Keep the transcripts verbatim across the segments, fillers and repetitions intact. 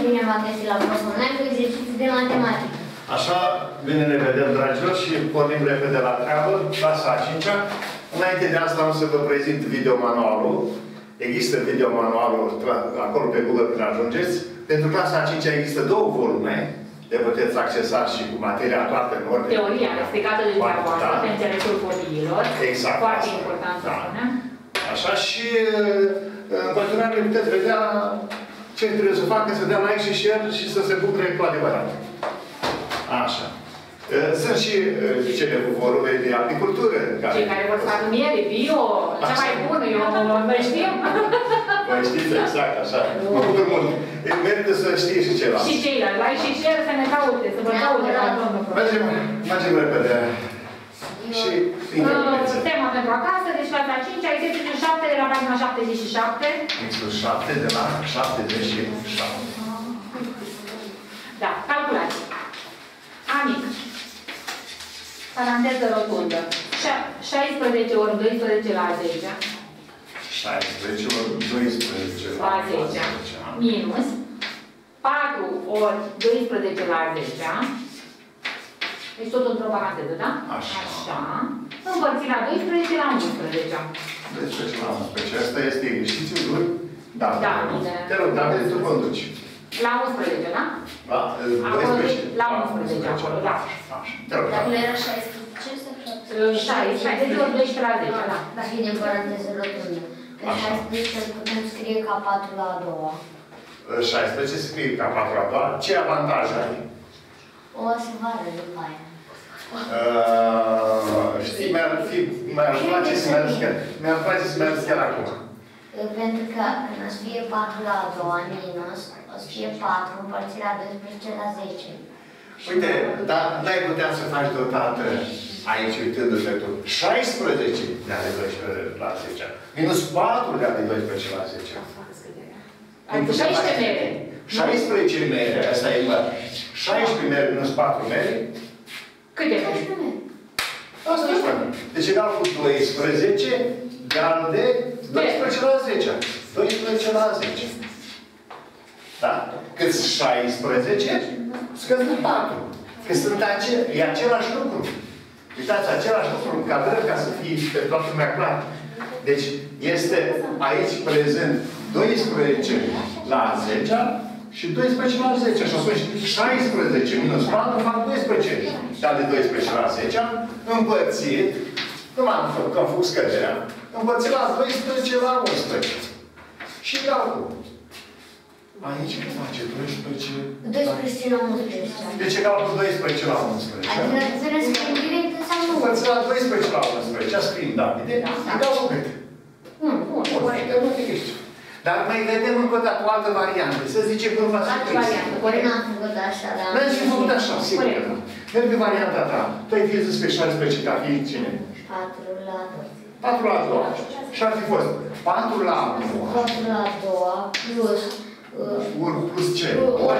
bine v-am găsit la prosul online cu exerciții de matematică. Așa, bine ne vedem, dragilor, și pornim repede la treabă, clasa a cincea. Înainte de asta am să vă prezint videomanualul. Există videomanualul acolo pe Google când ajungeți. Pentru clasa a cincea există două volume. Le puteți accesa și cu materia toată în ordine. Teoria explicată de dumneavoastră, pe înțelesul copiilor. Exact. Foarte important să spunem. Așa, și în continuare puteți vedea ce trebuie să facă, să dea like și share și să se bucure cu adevărat. Așa. Sunt și cele cu volume de apicultură. Cei care vor să facă miere, bio, cea mai bună, eu noi știm. Voi știți exact, așa. Mă bucur mult. Merită să știi și ceva. Și ceilalți, like și share, să ne caute, să vă caute la domnul profesor. Mergem, mergem repede. Și tema pentru acasă, deci clasa a cincea, exercițiul șapte de la pagina șaptezeci și șapte. Exercițiul șapte de la șaptezeci și șapte. Da, calculați. Amic. Paranteză rotundă. șaisprezece ori doisprezece la zece. șaisprezece ori doisprezece la zece. Minus. patru ori doisprezece la zece. Deci tot într-o paranteză, da? Așa. Așa. Împărțit la doisprezece la unsprezece. doisprezece la unsprezece. Asta este exercițiul? Da. Da. Te rog, David, tu conduci. La unsprezece, da? Da? doisprezece. La unsprezece, acolo, da. Te rog, Dacă era șaisprezece sau șaisprezece? șaisprezece ori doisprezece la zece, da. Dacă e în paranteză rotundă. Pe șaisprezece îl putem scrie ca patru la a doua. șaisprezece se scrie ca patru la a doua. Ce avantaj ai? O să vadă după aia. Știi, mi-ar place să merg chiar. Mi-ar place să merg chiar acum. Pentru că când o să fie patru la a doua minus, o să fie patru împărțit la doisprezece la zece. Uite, dar n-ai putea să faci deodată aici, uitându-te tu, șaisprezece de ale doisprezece la zece. Minus patru de ale doisprezece la zece. Adică șaisprezece mere. șaisprezece mere, asta e mă. șaisprezece mere minus patru mere. Câte mere? Asta e mă. Deci egal cu doisprezece egal de doisprezece la zece. doisprezece la zece. Da? Cât șaisprezece, scăzi de patru. Că sunt ace e același lucru. Uitați, același lucru în cadră, ca să fie pe toată lumea clar. Deci, este aici prezent doisprezece la zece și doisprezece la zece. Și atunci, șaisprezece minus patru fac doisprezece. Dar de doisprezece la zece, împărțit, nu m-am făcut, că am făcut scăderea, împărțit la doisprezece la unsprezece. Și egal cu. Aici cum face? doisprezece la unsprezece. Deci egal cu doisprezece la unsprezece. Adică trebuie să scriem direct sau nu? Împărțit la doisprezece la unsprezece. Scrim, da. Egal cu cât? Nu, corect. Nu te ești. Dar mai vedem încă o dată o altă variantă. Să zicem că nu v-ați Altă variantă, corect. N-am făcut așa, dar... N-am și făcut așa, sigur că nu. Merg pe varianta ta. Tu ai fi zis pe șaisprezece ca fiind cine? patru la doi. patru la doi. Și ar fi fost patru la doi. patru la doi plus... Ori plus ce?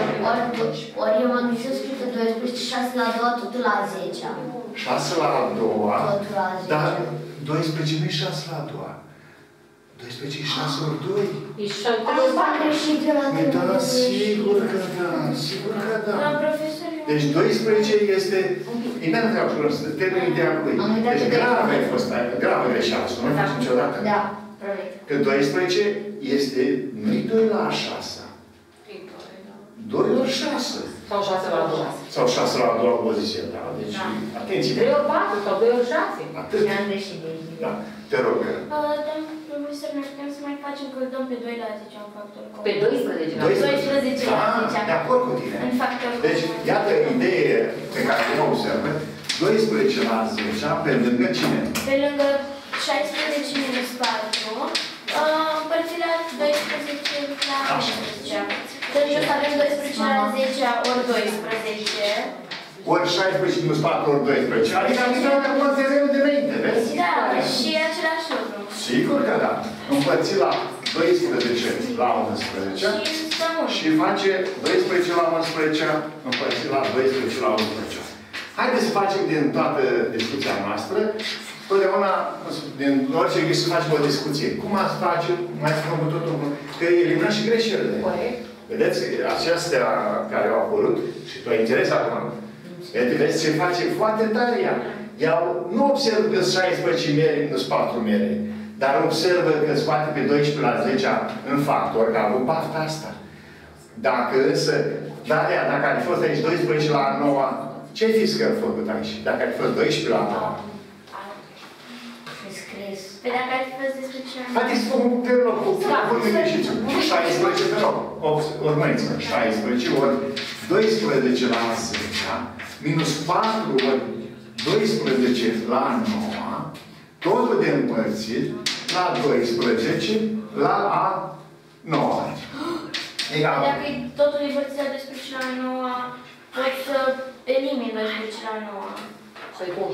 Ori eu m-am gândit să scriu că doisprezece, șase la doi, totul la zece. șase la doi. Totul la zece. Dar doisprezece nu e șase la doi. doisprezece e șase ori doi. E șaisprezece. Da, sigur că da. Sigur că da. La profesor... Deci doisprezece este... Imediat vreau să termin ideea cu ei. Deci gravă ai fost, gravă greșeală, să nu faci niciodată. Da, probabil. Că doisprezece este nu-i doi la șase. doi ori șase. Sau șase la doi. Sau șase la a doua poziție, da. Deci, atenție. trei ori patru sau doi ori șase. Atât. Ne-am greșit de aici. Da. Te rog. Domnul profesor, noi putem să mai facem că îl dăm pe doi la zece în factor comun. Pe doisprezece la zece. doisprezece la zece. De acord cu tine. În factor comun. Deci, iată idee pe care eu observă. doisprezece la zece, pe lângă cine? Pe lângă șaisprezece minus patru, împărțit la doisprezece la unsprezece. Deci o să avem doisprezece la zece ori doisprezece. Ori șaisprezece minus patru ori doisprezece. Adică am intrat acum în terenul de înainte, vezi? Da, și același lucru. Sigur că da. Împărțit la doisprezece la unsprezece. Și face doisprezece la unsprezece împărțit la doisprezece la unsprezece. Haideți să facem din toată discuția noastră, totdeauna, din orice gând să facem o discuție. Cum ați face, mai spun cu totul, că eliminăm și greșelile. Corect. Vedeți, acestea care au apărut, și tu ai înțeles acum, vedeți ce face foarte tare ea. Ea nu observă că sunt șaisprezece mere, nu sunt patru mere, dar observă că scoate pe doisprezece la zece în factor, că a avut pafta asta. Dacă însă, Daria, dacă ar fi fost aici doisprezece la nouă, ce-ai fi scăr făcut aici? Dacă ar fi fost doisprezece la nouă? Scris. Păi dacă ar fi fost doisprezece la nouă. Haideți să vom pe loc, cu vulmine și șaisprezece pe loc. Urmăriți-mă, șaisprezece ori doisprezece la zece, minus patru ori doisprezece la nouă, totul de împărțit la doisprezece la a nouă. Egal. Dacă totul e împărțit la doisprezece la nouă, pot să elimin doisprezece la nouă. Păi cum?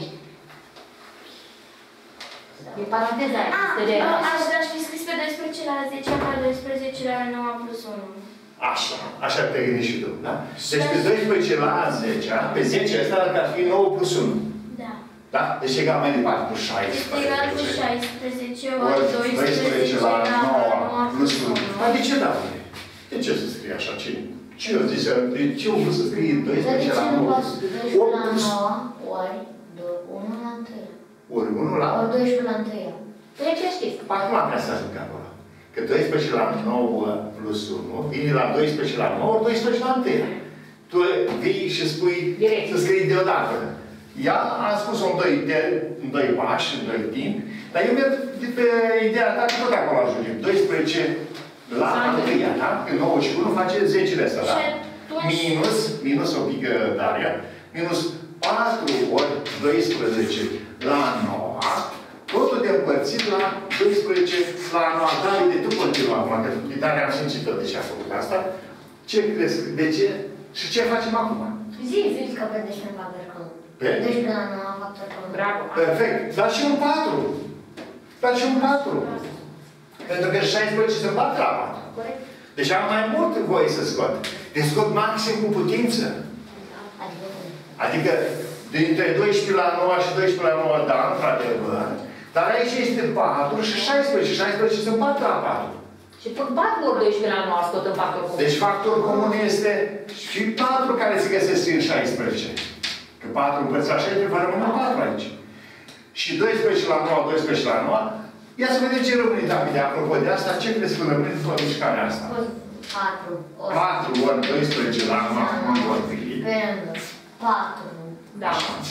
E paranteza aia, Ah, este de aș aș fi scris pe doisprezece la zece ca doisprezece la nouă plus unu. Așa, așa te-ai gândit și tu, da? Deci pe doisprezece la zece, pe zece ăsta ar fi nouă plus unu. Da. Da? Deci egal mai departe cu Este egal cu șaisprezece. șaisprezece Ori ori doisprezece doisprezece la la nouă nouă plus plus unu. unu. Dar de ce da? De ce să scrie așa? Ce? Ce eu zis? De ce eu vreau să scrie Dar de doisprezece ce la nu nouă? poți doisprezece opt la plus nouă ori unu la întâi? ori unu la... Ori doisprezece la întâi. Păi ce știți? Acum am să ajung acolo. Că doisprezece la nouă plus unu vine la doisprezece la nouă, ori doisprezece la întâi. Tu vii și spui Direct. să scrii deodată. Ea a spus-o în doi, în doi pași, în doi timp, dar eu merg de pe ideea ta că tot acolo ajungem. doisprezece la întâia, da? Că nouă și unu face zece de asta, da? Minus, minus o pică Daria, minus patru ori doisprezece la nouă, totul de împărțit la doisprezece la nouă. Davide, tu continua acum, că Daria am simțit tot de ce a făcut asta. Ce crezi? De ce? Și ce facem acum? Zi, zi că pe doisprezece la factor. Pe? doisprezece la nouă factor. Bravo. Perfect. Dar și un patru. Dar și un patru. Pentru că șaisprezece se împarte la patru. Corect? Deci am mai mult voie să scot. Deci scot maxim cu putință. Adică Adică dintre doisprezece la nouă și doisprezece la nouă, da, într-adevăr. Dar aici este patru și șaisprezece. șaisprezece se împarte la patru. Și pun patru ori doisprezece la nouă scot în factor comun. Deci factorul comun este și patru care se găsesc în șaisprezece. Că patru împărțit la șaisprezece va rămâne patru aici. Și doisprezece la nouă, doisprezece la nouă. Ia să vedem ce rămâne, Davide, apropo de asta. Ce crezi că rămâne după mișcarea asta? patru ori. patru ori doisprezece la nouă, nu ori fi. Pe rând. patru. Da.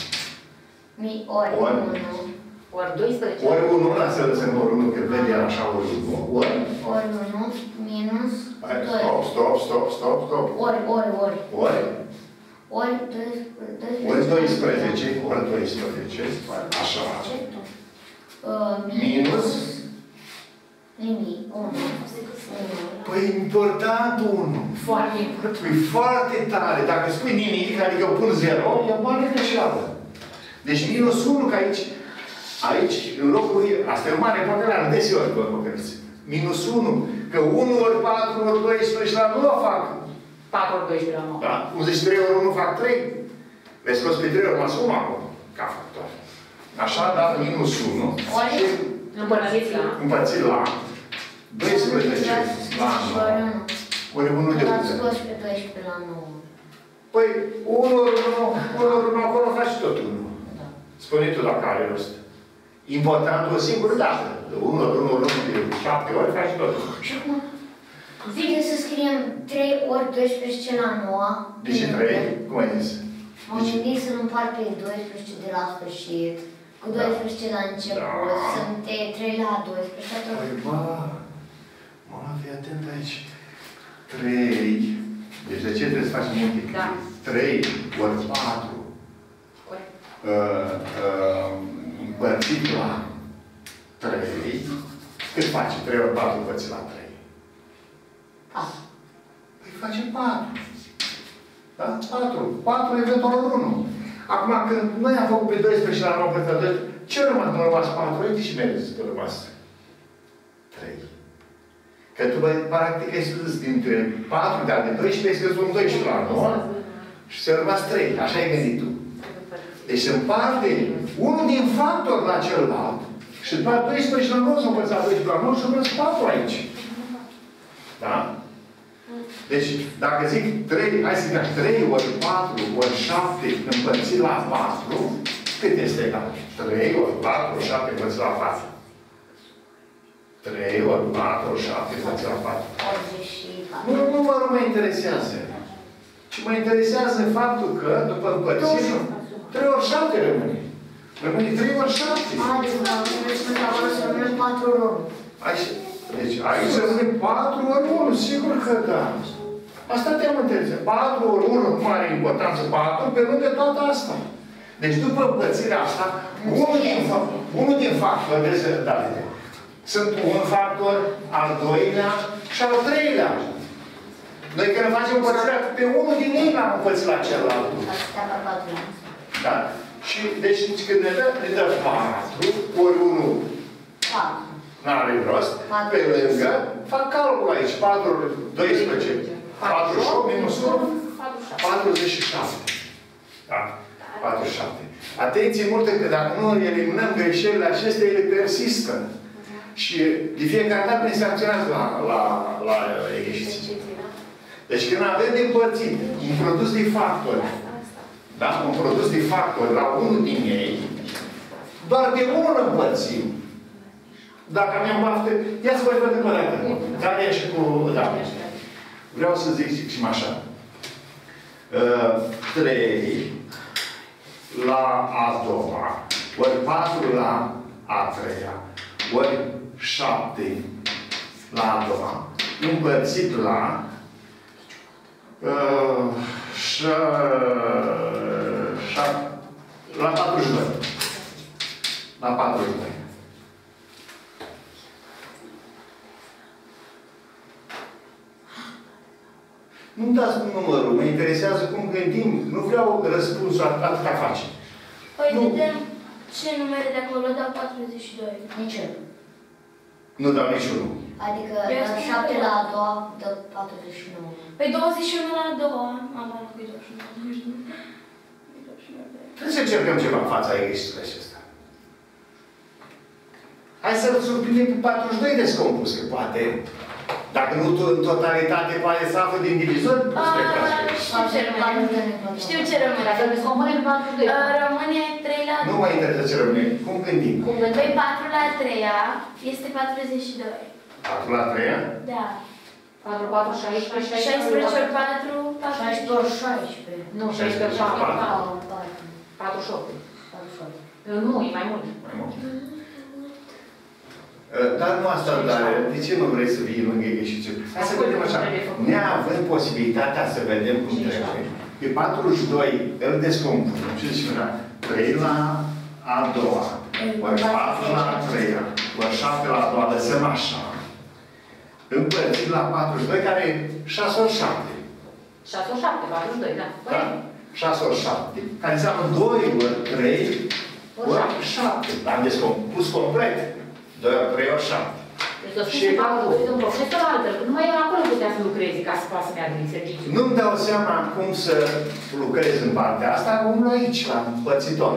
Mi ori Ori. unu. Ori doisprezece. Ori unu, lasă-l să ori unu, că vede el așa ori unu. Ori. Ori unu minus Hai, doi. stop, stop, stop, stop, stop. Ori, ori, ori. Ori. Ori doisprezece. Ori doisprezece, ori doisprezece. Așa. Uh, Minus. Nimic. unu. Păi important unu. Foarte important. E foarte tare. Dacă spui nimic, adică pun zero, e o mare greșeală. Deci minus unu, că aici, aici, în locul ei, asta e o mare păcăleală, deseori vă păcăliți. Minus unu, că unu ori patru ori doisprezece la nouă fac. patru ori doisprezece la nouă. Da? Cum zici trei ori unu fac trei. Le scos pe trei ori, mă asum acum, ca factor. Așa, da, minus unu. Ori. Și Împărțiți la... împărțit la doisprezece la nouă. Ori unu de L-am unde? scos pe doisprezece la nouă. Păi, unu ori unu, unu ori unu, acolo faci tot unu. Da. Spune tu la care rost. Important o singură dată. unu ori unu ori unu, de șapte ori faci tot unu. Și acum, zice să scriem trei ori doisprezece la nouă. De ce trei? Cum ai zis? M-am gândit să-l împart pe doisprezece de la sfârșit, cu doisprezece la început, Da. sunt trei la doisprezece, tot. Păi, bă, mă, fii atent aici. trei. Deci de ce trebuie să faci multiplic? Da. trei ori patru. Corect. Uh, uh, împărțit la trei. Cât face? trei ori patru împărțit la trei. patru. Păi face patru. Da? patru. patru eventual unu. Acum, când noi am făcut pe doisprezece la nouă împărțit la doi, ce a rămas? Nu a rămas patru? Uite și mergeți că a rămas trei. Că tu, băi, practic, ai scris dintre patru, dar de doisprezece ai scris un doisprezece la nouă și ți-a rămas trei. Așa ai gândit tu. Deci se împarte unul din factor la celălalt și după doisprezece la nouă s-a împărțit la doisprezece la nouă și a rămas patru aici. Da? Deci, dacă zic trei, hai să zic trei ori patru ori șapte împărțit la patru, cât este egal? trei ori patru ori șapte împărțit la patru. trei ori patru ori șapte împărțit la patru. Nu, nu mă nu mă interesează. Ci mă interesează faptul că, după împărțire, trei ori șapte rămâne. Rămâne trei ori șapte. Adică, patru ori unu. Deci, aici rămâne patru ori unu, sigur că da. Asta te-am interesat. patru ori unu, cum are importanță patru, pe lângă toată asta. Deci, după împărțirea asta, unul din, unul din factori, vezi, Davide, sunt un factor, al doilea și al treilea. Noi când facem împărțirea, pe unul din ei l-am împărțit la celălalt. Da? Și, deci, când ne dă, ne dă patru ori unu. patru. N-are rost. Pe lângă, fac calcul aici. patru ori doisprezece. patruzeci și opt minus unu. patruzeci și șapte. Da? patruzeci și șapte. Atenție multă că dacă nu eliminăm greșelile acestea, ele persistă. Și de fiecare dată ne sancționează la, la, la exerciții. Deci când avem de împărțit un produs de factori, da? Un produs de factori la unul din ei, doar de unul împărțim. Dacă mi-am baftă, ia să vă văd încă o dată. Daria și cu... Da. Vreau să zic și așa. Uh, trei la a doua, ori patru la a treia, ori șapte la a doua, împărțit la uh, șa, șa, la patruzeci și doi. La patruzeci și doi. Nu-mi dați cu numărul, mă interesează cum gândim. Nu vreau răspunsul atâta face. Păi nu. vedem ce numere de acolo dau patruzeci și doi. Nici eu. Nu dau niciunul. Adică șapte la a doua dă patruzeci și nouă. Păi douăzeci și unu la a doua. Am luat cu douăzeci și nouă. Trebuie să încercăm ceva în fața exercițiului acesta. Hai să-l surprindem cu patruzeci și doi descompus, că poate, dacă nu în totalitate, poate să află din divizor, spre clasă. Știu ce rămâne. Știu ce rămâne. Dacă descompunem patruzeci și doi. Rămâne trei la... Nu mă interesează ce rămâne. Cum gândim? Cum gândim? Păi patru la a treia este patruzeci și doi. patru la a treia? Da. patru, patru, șaisprezece, șaisprezece ori patru, șaisprezece ori șaisprezece. Nu, șaisprezece ori patru. patru. patruzeci și opt. patruzeci și opt. Nu, e mai mult. Mai mult. Dar nu asta, dar de ce nu vrei să vii lângă exercițiu? Hai să vedem așa. Neavând posibilitatea să vedem cum trebuie, pe patruzeci și doi îl descompunem. Ce zice mea? trei la a doua, ori patru la a treia, ori șapte la a doua, lăsăm așa. Împărțit la patruzeci și doi, care e șase ori șapte. șase ori șapte, patruzeci și doi, da. Da? șase ori șapte, care înseamnă doi ori trei ori șapte. L-am descompus complet. doi ori trei ori șapte. Deci o spune că un profesor altfel, că numai acolo putea să lucrezi ca să poată să meargă din serviciu. Nu-mi dau seama cum să lucrez în partea asta, cum aici, la împărțitor.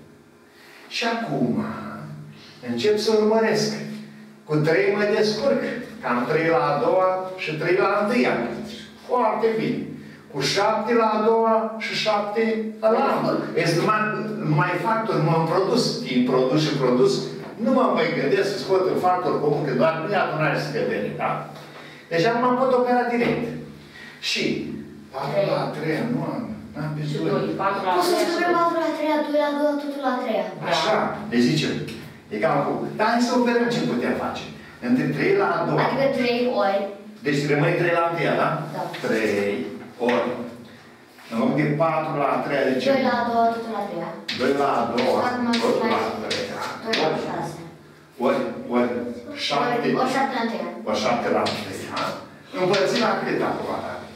Și acum încep să urmăresc. Cu trei mă descurc. Cam trei la a doua și trei la a întâia. Foarte bine. Cu șapte la a doua și șapte la a întâia. Este numai, numai factor, m-am produs. Din produs și produs, nu mă mai gândesc să scot în factor comun, că doar nu e adunare și scădere, da? Deci acum am pot opera direct. Și patru la a treia, nu am, n-am pe doi. Poți să scrie patru la a treia, doi la a doua, totul la a treia. Așa, deci zicem, egal cu. Dar hai să operăm ce putem face. Între trei la a doua. Adică trei ori. Deci rămâne trei la a întâia, da? Da. trei ori. În loc de patru la a treia, de ce? doi la a doua, totul la a treia. doi la a doua, Acum totul la a doi treia. la șase. Ori, ori, șapte. Ori șapte la a treia. Ori șapte la a treia. Împărțit la cât acum?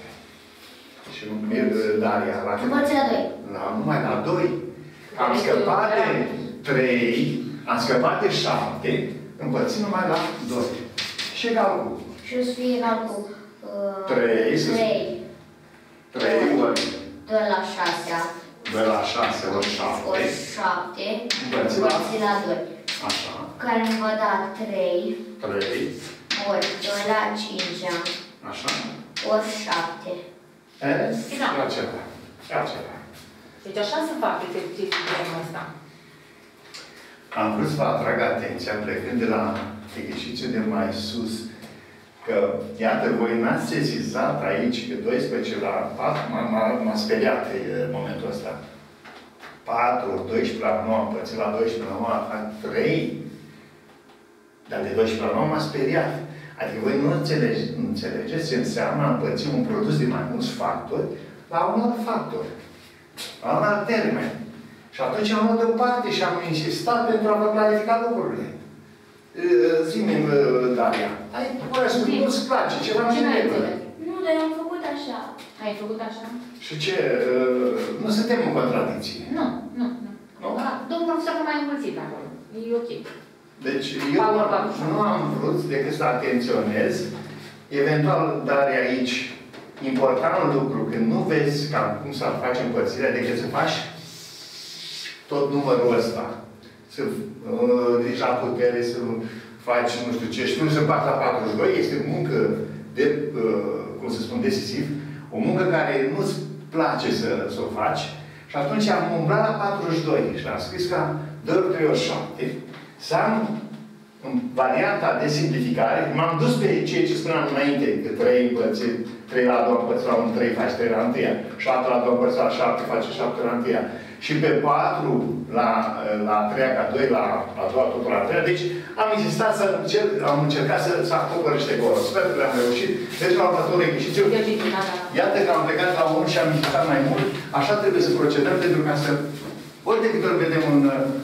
Și Daria, la cât? Împărțit la doi. La, numai la doi. Am scăpat de trei, am scăpat de șapte, împărțit numai la doi. Și egal cu? Și o să fie egal cu trei. trei ori doi la șase. doi la șase ori șapte. Ori șapte. Împărțit la? Împărțit la doi. Așa. Care îmi va da trei. trei. Ori doi la cinci. Așa. ori șapte. E? Da. Ia ceva. Ia ceva. Deci așa se fac exercițiul de genul ăsta. Am vrut să vă atrag atenția, plecând de la exercițiul de mai sus, că, iată, voi n-ați sesizat aici că doisprezece la patru, m-a speriat în momentul ăsta. patru, doisprezece la nouă, împărțit la doisprezece la nouă, fac trei. Dar de doisprezece la nouă m-a speriat. Adică voi nu înțelege, înțelegeți ce înseamnă a împărți un produs de mai mulți factori la un alt factor. La un alt termen. Și atunci am luat deoparte și am insistat pentru a vă clarifica lucrurile. Zi-mi, Daria, ai pune să nu-ți place, ceva nu Cine ai trebuie. înțeles? Nu, dar eu am făcut așa. Ai făcut așa? Și ce? Nu suntem în contradicție. Nu, nu, nu. Nu? Da, domnul profesor nu mai înmulțit acolo. E ok. Deci eu nu, nu am vrut decât să atenționez, eventual, Daria, aici, important lucru, când nu vezi cam cum să faci împărțirea, decât să faci tot numărul ăsta. Să uh, ridici la putere, să faci nu știu ce, și nu să faci la patruzeci și doi, este muncă de, uh, cum să spun, decisiv, o muncă care nu-ți place să, să o faci, și atunci am umblat la patruzeci și doi și am scris ca doi ori trei ori șapte, să am în varianta de simplificare, m-am dus pe ceea ce spuneam înainte, că trei împărțit, trei la doi împărțit la unu, trei face trei la întâia, șapte la doi împărțit la șapte face șapte la întâia, și pe patru la, la a treia ca doi la a doua totul la a treia. Deci am insistat să încerc, am încercat să, să acopăr niște goluri. Sper că le-am reușit. Deci la următorul exercițiu, iată că am plecat la unu și am insistat mai mult. Așa trebuie să procedăm pentru ca să, ori de câte ori vedem un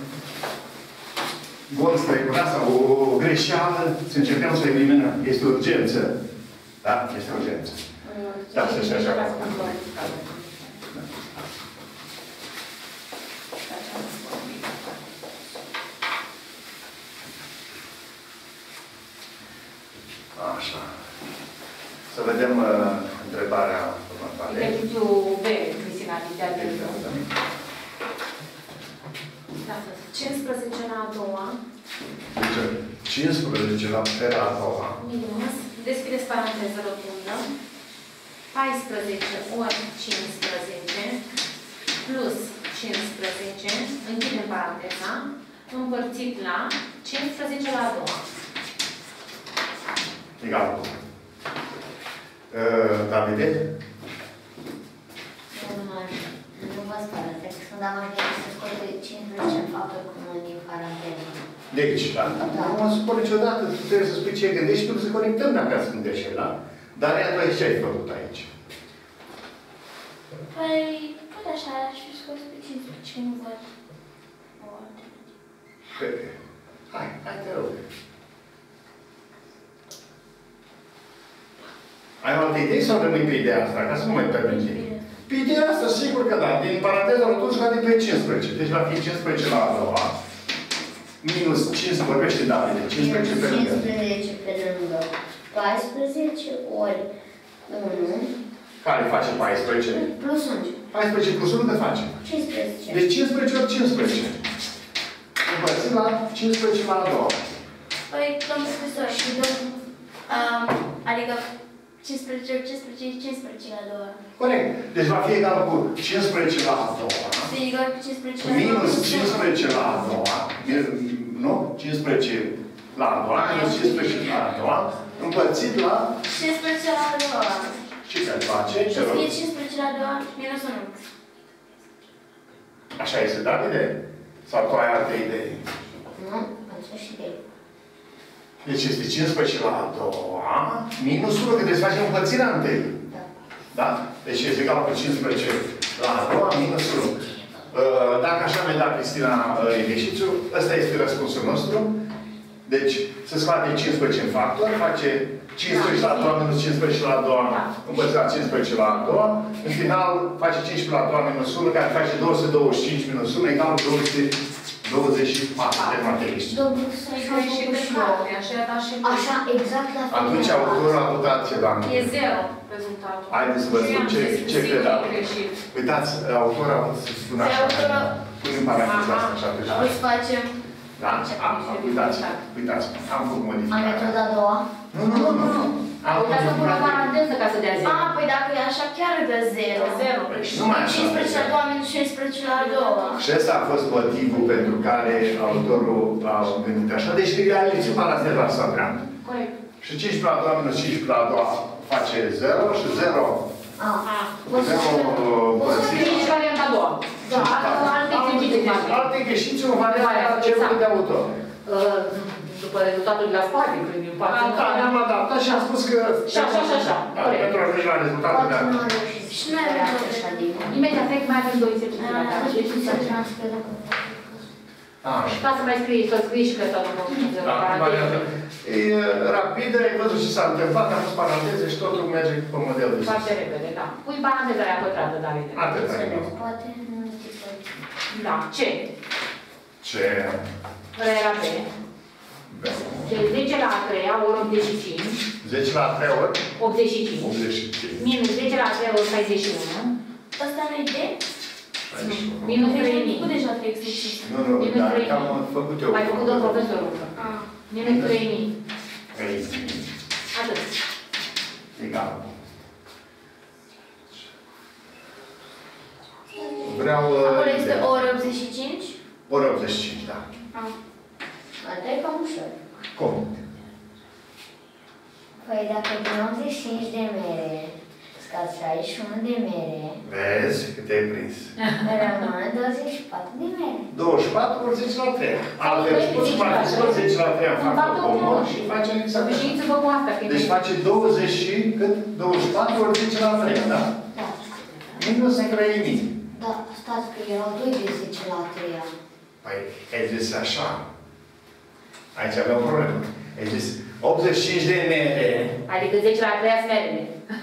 gol strecurat sau o greșeală, să încercăm să eliminăm. Este urgență. Da? Este urgență. Da, să știu așa. Așa. Să vedem uh, întrebarea următoare. Exercițiul B, misionalitatea. Da, cincisprezece la a doua. Deci, cincisprezece la a doua. Minus. Deschideți paranteză rotundă. paisprezece ori cincisprezece plus cincisprezece, închidem paranteza, împărțit la cincisprezece la a doua. Egal cu. Uh, Davide? Nu vă spărați, dacă sunt am aș să scoate cincisprezece în factori comuni din paranteză. Deci, da? Da. Nu mă supăr niciodată. Tu trebuie să spui ce gândești și trebuie să conectăm dacă sunt greșeli, da? Dar ea, tu ai ce ai făcut aici? Păi, tot așa, aș fi scos pe cincisprezece, nu văd o alternativă. Hai, hai te rog. Ai o altă idee sau rămâi pe ideea asta? Ca să nu mai permiți. Pe ideea asta, sigur că da. Din paranteză, atunci scade pe cincisprezece. Deci va fi cincisprezece la a doua. Minus cincisprezece, vorbește David, de cincisprezece pe lângă. cincisprezece pe lângă paisprezece ori unu. Care face paisprezece? Plus unu. paisprezece plus unu te face. cincisprezece. Deci cincisprezece ori cincisprezece. Împărțit la cincisprezece la a doua. Păi, domnul profesor, și domnul, um, adică cincisprezece ori cincisprezece, cincisprezece la a doua. Corect. Deci va fi egal cu cincisprezece la a doua. Să e egal cu cincisprezece la a doua. Minus cincisprezece la a doua. Nu? cincisprezece la a doua. Minus cincisprezece la a doua. Împărțit la... cincisprezece la a doua. Ce care face? Și o să fie cincisprezece la a doua minus unu. Așa este, Davide? Sau tu ai alte idei? Nu? Aceeași idee. Deci este cincisprezece la a doua minus unu, că trebuie să facem împărțirea întâi. Da. Da? Deci este egal cu cincisprezece la a doua minus unu. Dacă așa mi-a dat Cristina exercițiu, ăsta este răspunsul nostru. Deci, se scoate cincisprezece în factor, face cincisprezece la a doua minus cincisprezece la a doua, împărțit la cincisprezece la a doua. În final, face cincisprezece la a doua minus unu, care face două sute douăzeci și cinci minus unu, egal două sute douăzeci și patru de materiști. Domnul, să-i Și de parte, așa era și Așa, exact la fel. Atunci autorul a votat ceva. E zero rezultatul. Haideți să vă spun ce, ce credea. Uitați, autorul a vrut să spună așa. Punem paranteza asta și atunci. O să facem... Da? Am, uitați, uitați, am făcut A modificarea. metoda a doua? Nu, nu, nu, nu. Am Uita să pun o paranteză ca să dea zero. A, păi dacă e așa, chiar dă zero. Zero. Nu mai așa. cincisprezece la doua minus șaisprezece la a doua. Și ăsta a fost motivul pentru care autorul a gândit așa. Deci realizăm paranteza la asta dreaptă. Corect. Și cincisprezece la a doua minus cincisprezece la a doua face zero și zero. A. zero Să fie varianta a doua. Da, alte exerciții de fapt. Alte greșiți în varianta cerului de autor. După rezultatul de la spate, prin față. Da, ne-am adaptat și am spus că... Și așa, și așa. Pentru a ajunge la rezultatul de Poate nu acum. a reușit. Și noi avem tot așa din Imediat trec, mai avem două exerciții la care. Deci să transferă cu... Așa. Ca să mai scrii, să scrii și că tot nu Da, varianta. E rapidă, ai văzut ce s-a întâmplat, am pus paranteze și totul merge pe modelul de foarte repede, da. Pui paranteza aia pătrată, David. Atât. Poate nu știu ce. Da, ce? Ce? Ăla era pe. Deci zece la a treia ori optzeci și cinci. zece la trei ori? optzeci și cinci. optzeci și cinci. Minus zece la a treia ori șaizeci și unu. Asta nu-i de? Minus Deci trei am mii. făcut deja trei exerciții. Nu, nu, Minus dar trei mii. am făcut eu. Ai făcut doar profesorul. Ah. Minus trei mii. Aici. Atât. Egal. Vreau... Acolo este ori optzeci și cinci? Ori optzeci și cinci, da. Ah. Asta e cam ușor. Cum? Păi dacă din optzeci și cinci de mere scazi șaizeci și unu de mere, Vezi că te-ai prins. rămân douăzeci și patru de mere. douăzeci și patru ori zece la trei. Altfel spus, faci ori zece la trei în factor comun și face exact. Obișnuiți-vă cu asta. că Deci e- face douăzeci și cât? douăzeci și patru ori zece la trei, da? Da. Minus trei mii. Da, stați că erau doi de zece la trei. Păi, ai zis așa. Aici avea o problemă. Ai zis optzeci și cinci de mere. Adică zece la a treia smerele.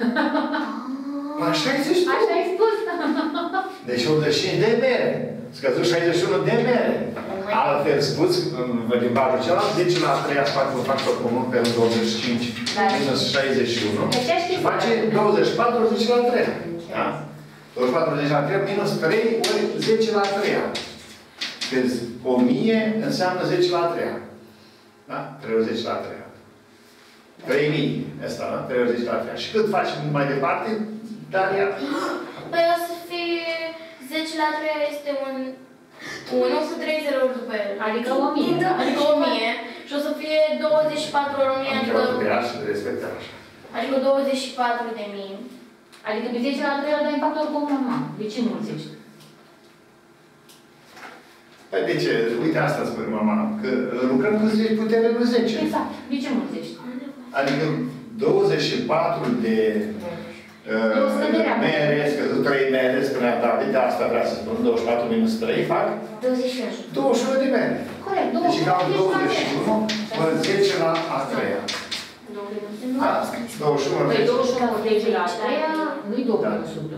Așa ai zis tu. Așa ai spus. Deci optzeci și cinci de mere. Scăzut șaizeci și unu de mere. Altfel spus, în limbajul celălalt, zece la a treia face un factor comun pe douăzeci și cinci minus șaizeci și unu. Și face douăzeci și patru ori zece la trei. Da? douăzeci și patru ori zece la trei minus trei ori zece la trei. Deci o mie înseamnă zece la trei. Da? trei ori zece la trei. trei mii. Asta, da? trei ori zece la trei. Și cât faci mai departe? Daria? Păi o să fie zece la trei este un unu cu trei zerouri după el. Adică o mie. Adică o mie. Și o să fie douăzeci și patru ori o mie, Am adică, întrebat pe ea și respectă așa. adică douăzeci și patru de mii. Adică pe zece la a treia dai factor comun, mă. De ce mulțești? Păi de ce? Uite asta spune mama, că lucrăm cu zece, putere lui zece. Exact. De ce mulțești? Adică douăzeci și patru de E o scădere. mere, scăzut trei mere, spunea David, de asta vrea să spun, douăzeci și patru minus trei fac douăzeci și unu. douăzeci și unu de mere. Corect. Deci egal douăzeci și unu pe zece la a treia. Da, douăzeci și unu Păi douăzeci și unu ori zece la a treia, nu-i două Da. la sută.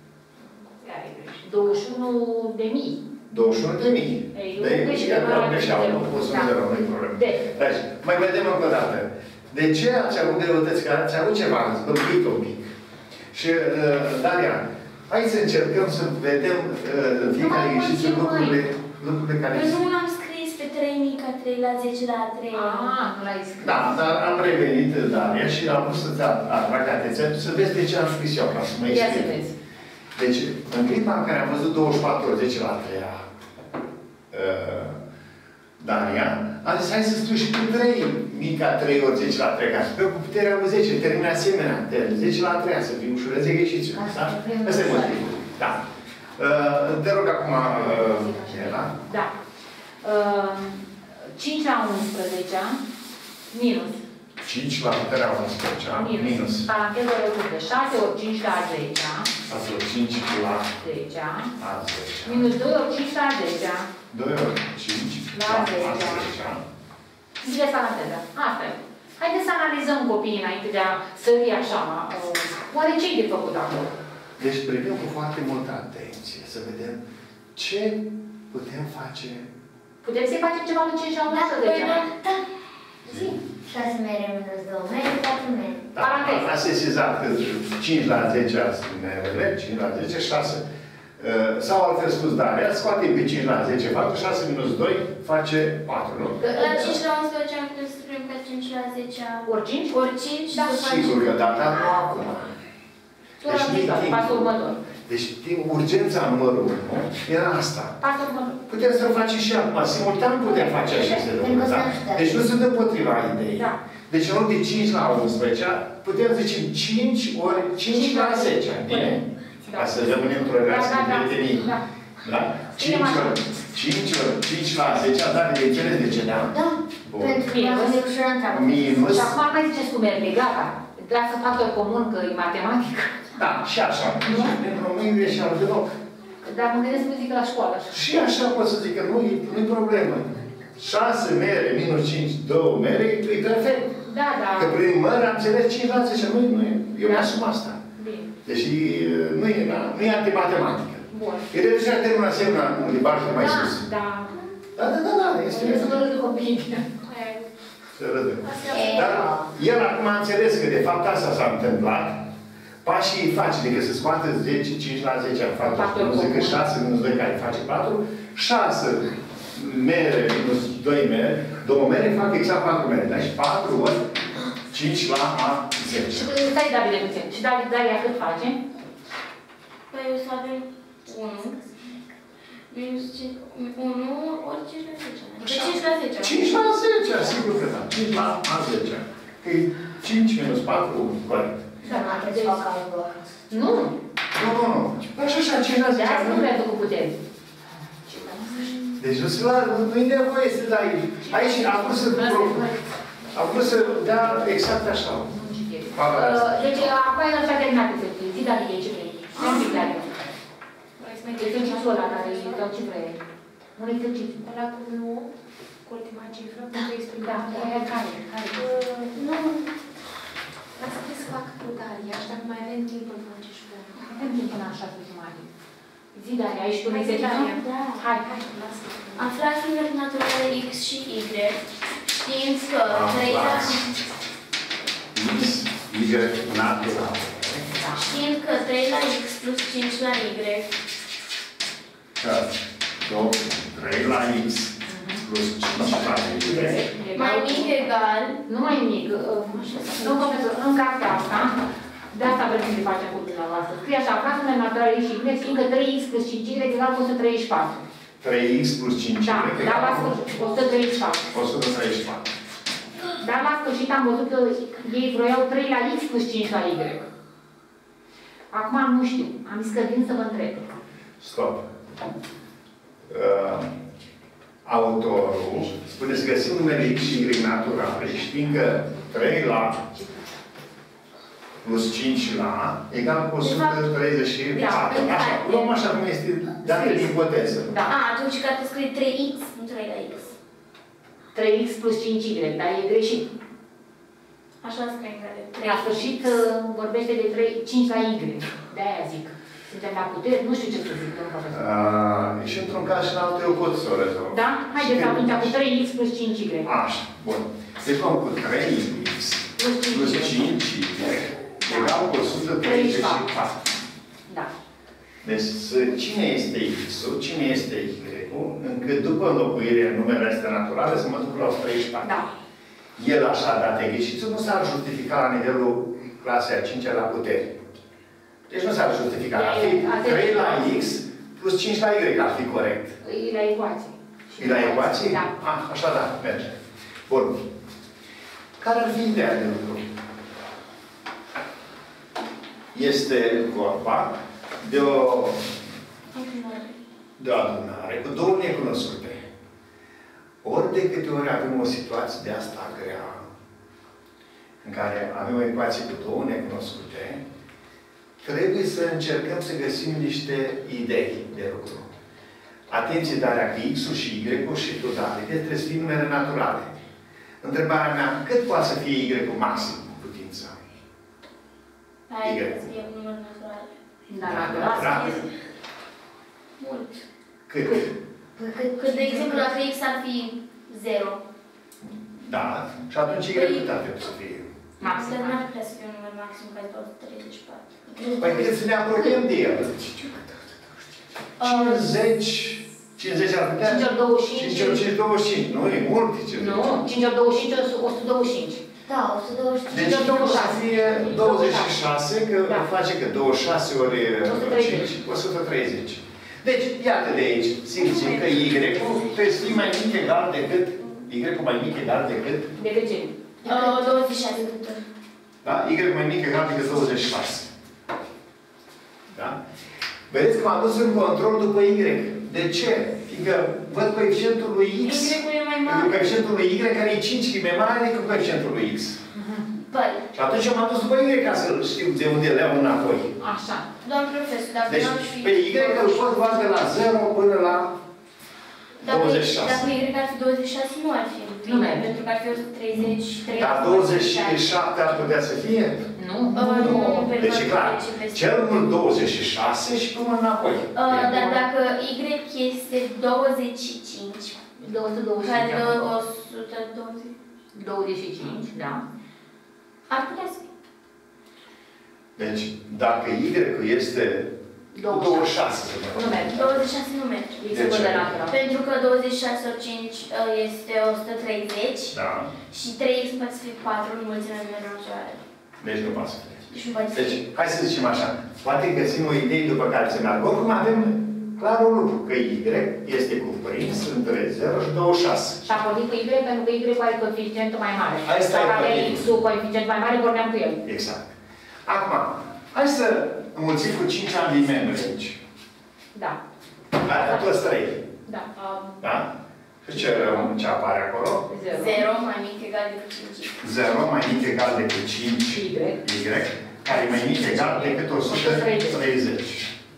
douăzeci și unu de mii. douăzeci și unu de mii. Ei, eu Deci, greșit, iar că vreau nu greșeală, am nu pot să da. zero, nu-i problemă. De. Deci, mai vedem încă o dată. De ce ați avut greutăți? Că ați avut ceva, ați bălbuit un pic. Și, uh, Daria, hai să încercăm să vedem uh, în fiecare Nu, ieșiție nu, lucrurile, lucrurile care Eu nu sunt. l-am scris pe trei mii ca trei la zece la trei. Ah, nu l-ai scris. Da, dar am revenit, Daria, și am vrut să-ți atrag atenția, să vezi de ce am scris eu, ca să mă Ia să explic. vezi. Deci, în clipa în care am văzut douăzeci și patru ori zece la trei, uh, Daria, am zis, hai să scriu și cu trei mica trei ori zece la trei, ca să pe cu puterea lui zece, termin asemenea, zece la trei, să fii ușurez exercițiu. Da? Asta e motivul. Da. Uh, te rog acum, uh, Ela. Da. Uh, cinci la unsprezece minus. cinci la puterea unsprezece, Minus. minus. Paranteză răcută. șase ori cinci la zece. șase ori cinci la zece. a zece. Minus doi ori cinci la zece. doi ori cinci La la a zece. zece. Zice paranteză. Asta e. Haideți să analizăm copiii înainte de a sări așa. Uh, oare ce-i de făcut acolo? Deci privim cu foarte multă atenție să vedem ce putem face. Putem să-i facem ceva cu cinci la Da, păi unsprezece? da. Zi. șase mere minus două mere, patru mere. Da, Paranteză. a sesizat că cinci la zece merele, cinci la zece, șase. Uh, sau altfel spus, Daria, scoatem pe cinci la zece, factor șase minus doi face patru, nu? La cinci la unsprezece am putut să scriem ca cinci la zecea Ori cinci? ori cinci, Da. să facem... Sigur că data nu acum. Tura Deci nu-i viitoare, timp. pasul următor. Deci timp, urgența numărul unu era asta. Pasul următor. Putem să-l facem și acum. Simultan putem face aceste lucruri. Da? Deci nu sunt împotriva ideii. Da. Deci în loc de cinci la unsprezece, putem zice cinci ori cinci la zece. Bine? Ca să rămânem într-o relație de prietenie. Da. Da? cinci ori cinci la zece, dar de înțeles de ce, da? Da. Bun. Pentru că am de ușor întreabă. Minus. Și acum mai ziceți cum merge, gata. Lasă factor comun, că e matematică. Da, și așa. Pentru nu e greșeală deloc. Dar mă gândesc că zic la școală. Și așa pot să zic că nu e problemă. șase mere minus cinci, două mere, e perfect. Da, da. Că prin mări am înțeles cinci la zece, nu, nu, eu Da. mi-asum asta. Bine. Deși nu e, nu e antimatematică. Bun. E reducerea termenul asemenea în limbajul mai Da, sus. da. Da, da, da, da, este Trebuie să vă râd copiii. să râdă. E, Dar el acum a înțeles că de fapt asta s-a întâmplat. Pașii îi face, decât să scoată zece, cinci la zece în față. Factor Nu zic că comun. șase minus doi care face patru, șase mere minus doi mere, două mere fac exact patru mere. Deci patru ori cinci la a zece. Și stai, Davide, puțin. Și David, Daria, cât face? Păi o să avem unu minus unu ori cinci la zece. Adică cinci la zece. cinci la zece, sigur că da. cinci la a zece. Că e cinci minus patru, corect. Da, nu trebuie să fac calcul. Nu. Nu, nu, nu. Așa, așa, cinci la De zece. asta nu vrea cu puteri. Deci nu se la, nu-i nevoie să dai. Aici a vrut să a vrut să dea exact așa. Deci, acum el s-a terminat cu exercițiul. Zi, David, ce vrei? Nu zic, David. Exercițiul ăla care îi dau ce vrei. Un exercițiu. Ăla cu nu, cu ultima cifră, Da, cu explic. da, aia care? Care? Nu. Lasă să fac cu Daria, și dacă mai avem timp până la ce și până. Avem timp până la șase jumătate. Zi, Daria, ești cu un exercițiu? Da. Hai. Hai, lasă. Aflați numărul naturale x și y, știind că trei la X, Y, natural. știind că trei la x plus cinci la y Că doi, trei la X plus cinci la Y. mai mic egal, Nu mai mic. Nu, profesor, în cartea asta, de asta vrem să facem cu dumneavoastră. Scrie așa, aflați numărul naturale x și y, știind că trei x plus cinci y egal cu o sută treizeci și patru. trei X plus cinci Da, Y dar la egal cu sfârșit, o sută treizeci și patru. o sută treizeci și patru. Dar la sfârșit am văzut că ei vroiau trei la x plus cinci la y. Acum nu știu. Am zis că vin să vă întreb. Stop. Uh, autorul spune să găsim numele X și Y naturale, știind că trei la plus cinci la egal cu o sută treizeci și patru. Da, Așa, luăm așa cum este dată din ipoteză. Da. a, atunci că tu scrie trei x, nu trei la x. trei x plus cinci y, dar e greșit. Așa scrie în care La sfârșit uh, vorbește de trei, cinci la y. De-aia zic. Suntem la puteri, nu știu ce să zic, domnul profesor. Uh, și într-un caz și în altul eu pot să o rezolv. Da? Haideți atunci cu trei x plus cinci y. Așa, bun. Deci luăm cu trei X plus cinci Y egal cu o sută treizeci și patru. Da. Deci cine este X-ul, cine este Y-ul, încât după înlocuirea numerele astea naturale să mă duc la o sută treizeci și patru. Da. El așa a dat greșitul, nu s-ar justifica la nivelul clasei a cincea la puteri. Deci nu s-ar justifica. Ar fi trei la X plus cinci la Y, ar fi corect. E la ecuație. E la ecuație? Da. Ah, așa da, merge. Bun. Care ar fi ideea de lucru? Este vorba de o, de o adunare cu două necunoscute. Ori de câte ori avem o situație de asta grea, în care avem o ecuație cu două necunoscute, trebuie să încercăm să găsim niște idei de lucru. Atenție, Daria, că X-ul și Y-ul și tu, Daria, trebuie să fie numere naturale. Întrebarea mea, cât poate să fie Y-ul maxim cu putință? Aia trebuie să fie număr natural. Da, natural. Da. Mult. Cât? Că, de exemplu, dacă x ar fi zero, Da. Și atunci Y cât ar trebui să fie? Maxim. dar n-ar putea să fie un număr maxim care e o sută treizeci și patru. Păi cât să ne apropiem de el? cincizeci, cincizeci ar putea? cinci ori douăzeci și cinci. cinci ori cinci, douăzeci și cinci. Nu, e mult. Nu, cinci ori douăzeci și cinci, o sută douăzeci și cinci. Da, o sută douăzeci și cinci. Deci o să fie douăzeci și șase, că Da. face că douăzeci și șase ori o sută treizeci. cinci, o sută treizeci. Deci, iată de aici, simțim că Y trebuie să fie mai mic egal decât, Y mai mic egal decât, Decât ce? Uh, douăzeci și șase. da? Y mai mic egal decât douăzeci și șase. Da? Vedeți că m-am dus în control după Y. De ce? Fiindcă văd coeficientul lui X. Y-ul e mai Pentru mare. coeficientul lui Y, care e cinci ori mai mare decât coeficientul lui X. Păi, Și atunci eu m-am dus după Y ca să știu de unde le iau înapoi. Așa. doamn profesor, dacă Deci, n-aș fi... pe Y îl pot lua de la zero până la Dacă, douăzeci și șase. dacă Y ar fi douăzeci și șase, nu ar fi Nu bine, merge. pentru că ar fi o sută treizeci și trei. Dar douăzeci și șapte ar putea să fie? Nu? Uh, nu, pentru Deci că e clar, trece peste. cel mult douăzeci și șase și până înapoi. Uh, dar dacă Y este douăzeci și cinci, două sute douăzeci și care cinci. dă o sută douăzeci, douăzeci și cinci, da. ar putea să fie. Deci, dacă Y-ul este douăzeci și șase, să Nu merge. douăzeci și șase nu merge. X pădăratul. Pentru că douăzeci și șase ori cinci uh, este o sută treizeci da. și trei X poate să fie patru în mulțimea numerelor majore. Deci nu poate să fie. Deci nu poate să Deci, fie. hai să zicem așa. Poate găsim o idee după care să meargă. Oricum avem clar un lucru, că Y este cuprins între zero și douăzeci și șase. Și am pornit cu Y pentru că Y are coeficientul mai mare. Asta e Dacă avea pornit. X-ul coeficient mai mare, porneam cu el. Exact. Acum, hai să înmulțim cu cinci ani din membri aici. Da. Aia toți trei. Da. Um, Da? Și ce, ce apare acolo? zero. zero mai mic egal decât cinci. zero mai mic egal decât cinci Y. Y, care e mai mic egal decât o sută treizeci.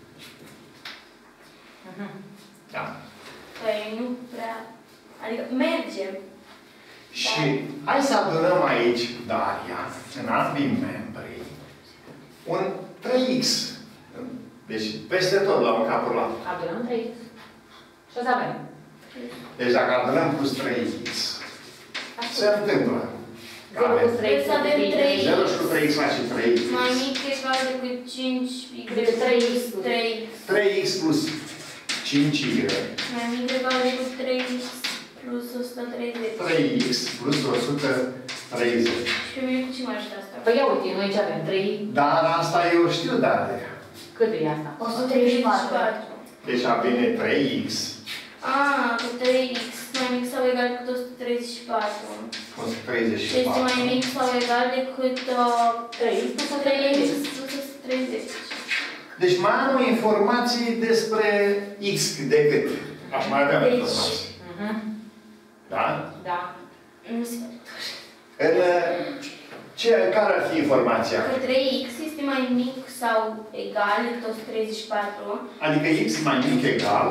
Mhm. Da. Păi nu prea... Adică merge. Și hai să adunăm aici, Daria, în ambii membri, un trei X. Deci, peste tot, la un calculat. Adunăm trei X. Și o să avem. Deci, dacă adunăm plus trei X, se întâmplă. zero plus trei X. Să avem trei. zero și cu trei X face trei X. Mai mic egal decât cinci Y. Decât trei X. trei X. trei X plus cinci Y. Mai mic egal decât trei X plus o sută treizeci. trei X plus o sută treizeci. Și pe mine cu ce mă ajută asta? Păi ia uite, noi ce avem? trei. Dar asta eu știu, Daria. Cât e asta? o sută treizeci și patru. Deci a venit trei X. Ah, cu trei X mai mic sau egal decât o sută treizeci și patru. o sută treizeci și Este mai patru. mic sau egal decât uh, trei X plus o sută trei X treizeci. plus o sută treizeci. Deci mai am informații despre X decât. Aș mai avea Deci- informații. Mhm. Da? Da. Nu se poate. În, ce, care ar fi informația? Că trei X este mai mic sau egal decât o sută treizeci și patru. Adică X mai mic egal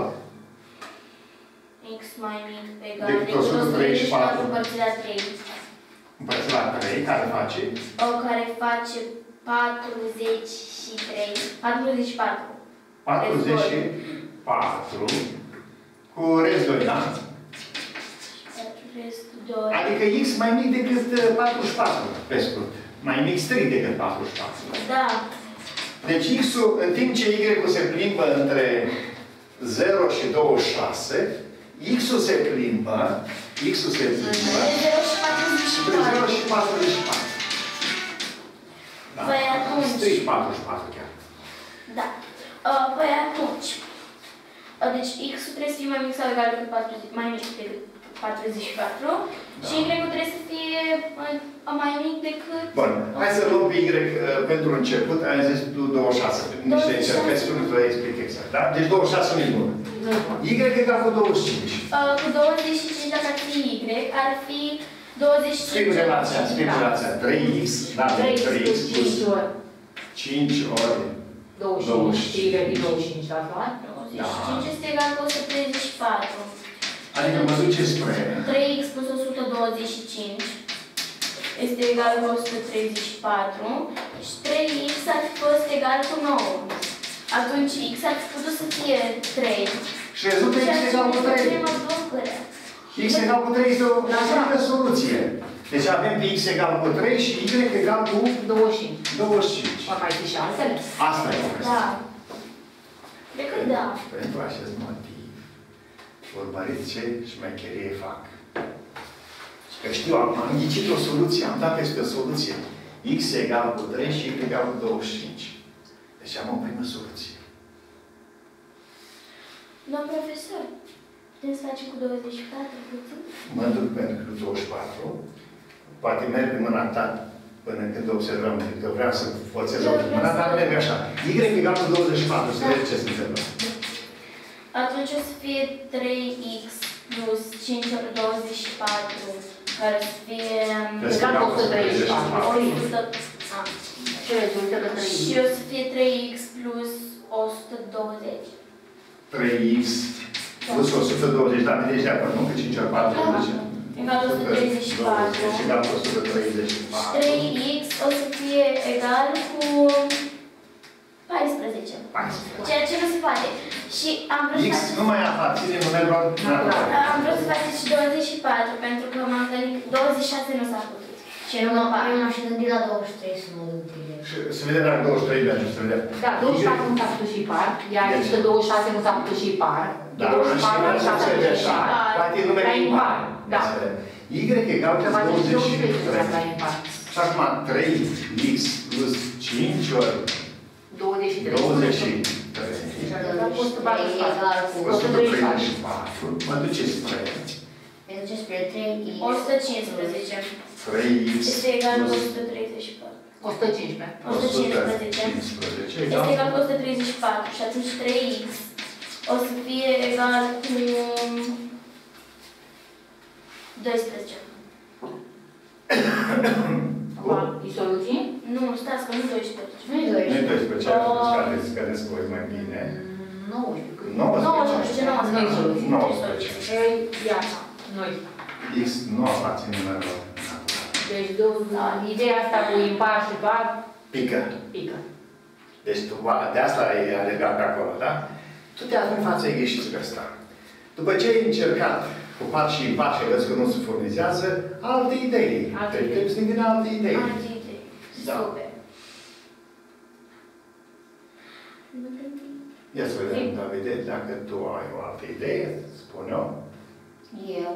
X mai mic egal Decât decât o sută treizeci și patru împărțit la trei. împărțit la trei, care face O care face patruzeci și trei. patruzeci și patru. patruzeci și patru cu rest doi, da? Restul doi. Adică X mai mic decât patruzeci și patru, pe scurt. Mai mic strict decât patruzeci și patru. Da. Deci X-ul, în timp ce Y-ul se plimbă între zero și douăzeci și șase, X-ul se plimbă, X-ul se plimbă zero și patruzeci și între zero patru. și patruzeci și patru. Da? Păi atunci. Strict patruzeci și patru chiar. Da. Uh, Păi atunci. Uh, Deci X-ul trebuie să fie mai mic sau egal decât patruzeci, mai mic decât patruzeci și patru. Da. Și Y-ul trebuie să fie uh, mai mic decât... Bun, hai să luăm pe Y uh, pentru început, ai zis tu douăzeci și șase, niște douăzeci și șase. încercări, spune tu, explic exact, da? Deci douăzeci și șase nu e bun. Y egal cu douăzeci și cinci. Uh, cu douăzeci și cinci, dacă ar fi Y, ar fi douăzeci și cinci. Scriu relația, scriu relația. trei X, da, trei X trei X plus plus cinci ori. cinci ori douăzeci și cinci. Și Y e douăzeci și cinci, l-ați luat? Da. douăzeci și cinci este egal cu o sută treizeci și patru. Adică mă duce spre... trei X plus o sută douăzeci și cinci este egal cu o sută treizeci și patru și trei X ar fi fost egal cu nouă. Atunci X ar fi putut să fie trei. Și rezultă X egal cu trei. X egal cu trei este o simplă soluție. Deci avem pe X egal cu trei și Y egal cu douăzeci și cinci. douăzeci și cinci. Or mai fi și altele? Asta e. Da. Cred că da. Pentru acest motiv, Urmăriți ce șmecherie fac. Că știu, am, am ghicit o soluție, am dat peste o soluție. X egal cu trei și Y egal cu douăzeci și cinci. Deci am o primă soluție. Domn profesor, putem să facem cu douăzeci și patru puțin? Mă duc pentru cu douăzeci și patru. Poate merg în mâna ta până când observăm, că vreau să forțez mâna ta, merg așa. Y egal cu douăzeci și patru, să vedem ce se întâmplă. Atunci o să fie trei x plus cinci ori douăzeci și patru, care să fie... Egal cu o sută treizeci și patru. o sută. Ah. Și rezultă că trei. Și o să fie trei x plus o sută douăzeci. trei x plus o sută douăzeci, dar vedeți de acord, nu? Că cinci ori patru, douăzeci. Egal o sută treizeci și patru. Egal cu o sută treizeci și patru. trei x o să fie egal cu paisprezece. paisprezece. Ceea ce nu se poate. Și am vrut X să nu mai aparține numerelor naturale. am vrut să faceți și douăzeci și patru, pentru că m-am gândit că douăzeci și șase nu s-a putut. Și Eu nu mă fac. m-aș gândi la douăzeci și trei să mă duc direct. Și să vedem dacă douăzeci și trei merge, să vedem. Da, douăzeci și patru nu s-a putut și par, iar Deci- există douăzeci și șase nu s-a putut și par. Da, douăzeci și patru nu s-a putut și par. poate e numele La impar, da. Y egal cu douăzeci și trei. La impar. Și acum trei x plus cinci ori douăzeci și trei. douăzeci și trei. Egal cu o sută treizeci și patru. Mă duce spre me duce spre trei x. o sută cincisprezece. trei x Este egal cu o plus sută treizeci și patru. o sută cincisprezece. o sută cincisprezece. cincisprezece Este egal cu o sută treizeci și patru. Și atunci trei x o să fie egal cu doisprezece. Acum, e soluții? Nu, stați că nu doisprezece. Nu-i Nu doisprezece. e doisprezece, scadeți, scadeți voi mai bine. nouăsprezece. nouăsprezece. nouăsprezece. nouăsprezece. Ei, iată, noi. X nu aparține numerelor naturale. Deci, do- ideea asta cu impar și par, Pică. pică. Deci tu, de asta ai alergat pe acolo, da? Tu te afli în fața ieșiți pe asta. După ce ai încercat cu par și impar și vezi că nu se furnizează, alte idei. Alte Deci idei. trebuie să ne gândim alte idei. Alte idei. Da. Super. Ia să vedem, Davide, dacă tu ai o altă idee, spune-o. Eu,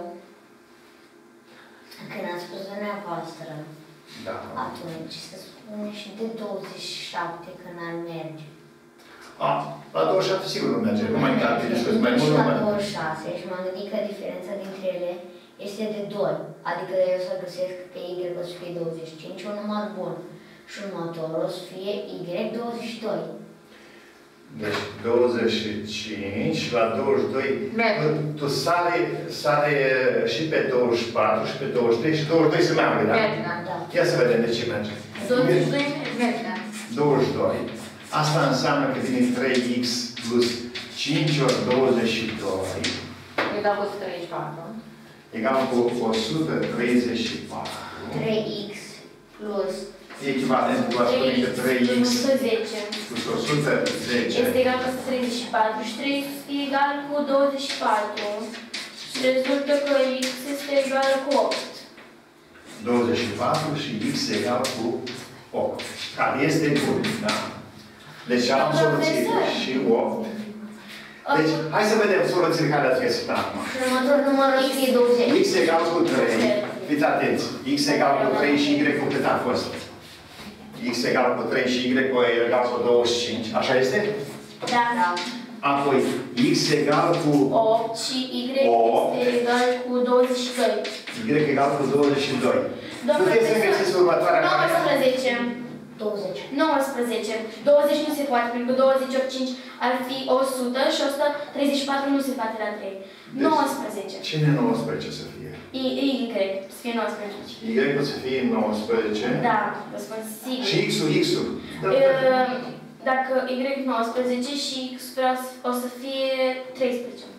când am spus dumneavoastră, Da. atunci se spune și de douăzeci și șapte că n-ar merge. A, la douăzeci și șapte sigur nu merge, nu mai încarcă, deci că mai Și mult nu la merge. douăzeci și șase și m-am gândit că diferența dintre ele este de doi. Adică eu să găsesc pe Y o să fie douăzeci și cinci, un număr bun. Și următorul o să fie Y douăzeci și doi. Deci douăzeci și cinci la douăzeci și doi, Merge. tu sare, sare și pe douăzeci și patru și pe douăzeci și trei și douăzeci și doi se meargă, da? Merge, da. Da. Ia să vedem de ce merge. douăzeci și doi Merge, da. douăzeci și doi. Asta înseamnă că vine trei x plus cinci ori douăzeci și doi Egal cu o sută treizeci și patru. egal cu o sută treizeci și patru. trei x plus Echivalentul va spune că trei x o sută zece. plus o sută zece Este egal cu o sută treizeci și patru și trei x este egal cu douăzeci și patru. Și rezultă că x este egal cu opt. douăzeci și patru și x egal cu opt. Care este bun, da? Deci am soluție și opt. Deci, hai să vedem soluțiile care ați găsit până acum. și următorul număr o să fie douăzeci. X egal cu trei. Fiți atenți. X egal cu trei și Y cu cât a fost? X egal cu trei și Y egal cu douăzeci și cinci. Așa este? Da. Da. Apoi, X egal cu opt și Y opt. este egal cu douăzeci și doi. Y egal cu douăzeci și doi. Domnule Puteți să profesor, găsiți următoarea nouăsprezece. douăzeci. nouăsprezece. douăzeci nu se poate, pentru că douăzeci ori cinci ar fi o sută și o sută treizeci și patru nu se poate la trei. Deci- nouăsprezece. Cine nouăsprezece să fie? Y, Y, să fie nouăsprezece. Y o să fie nouăsprezece. Da, vă spun sigur. Și X-ul, X-ul. Da, Uh, Dacă Y nouăsprezece și X vreau să, o să fie treisprezece.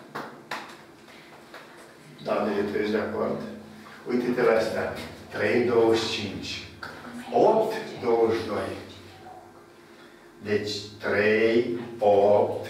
Da, deci tu ești de acord. Uite-te la astea. trei, douăzeci și cinci. opt, douăzeci și doi. Deci trei, opt.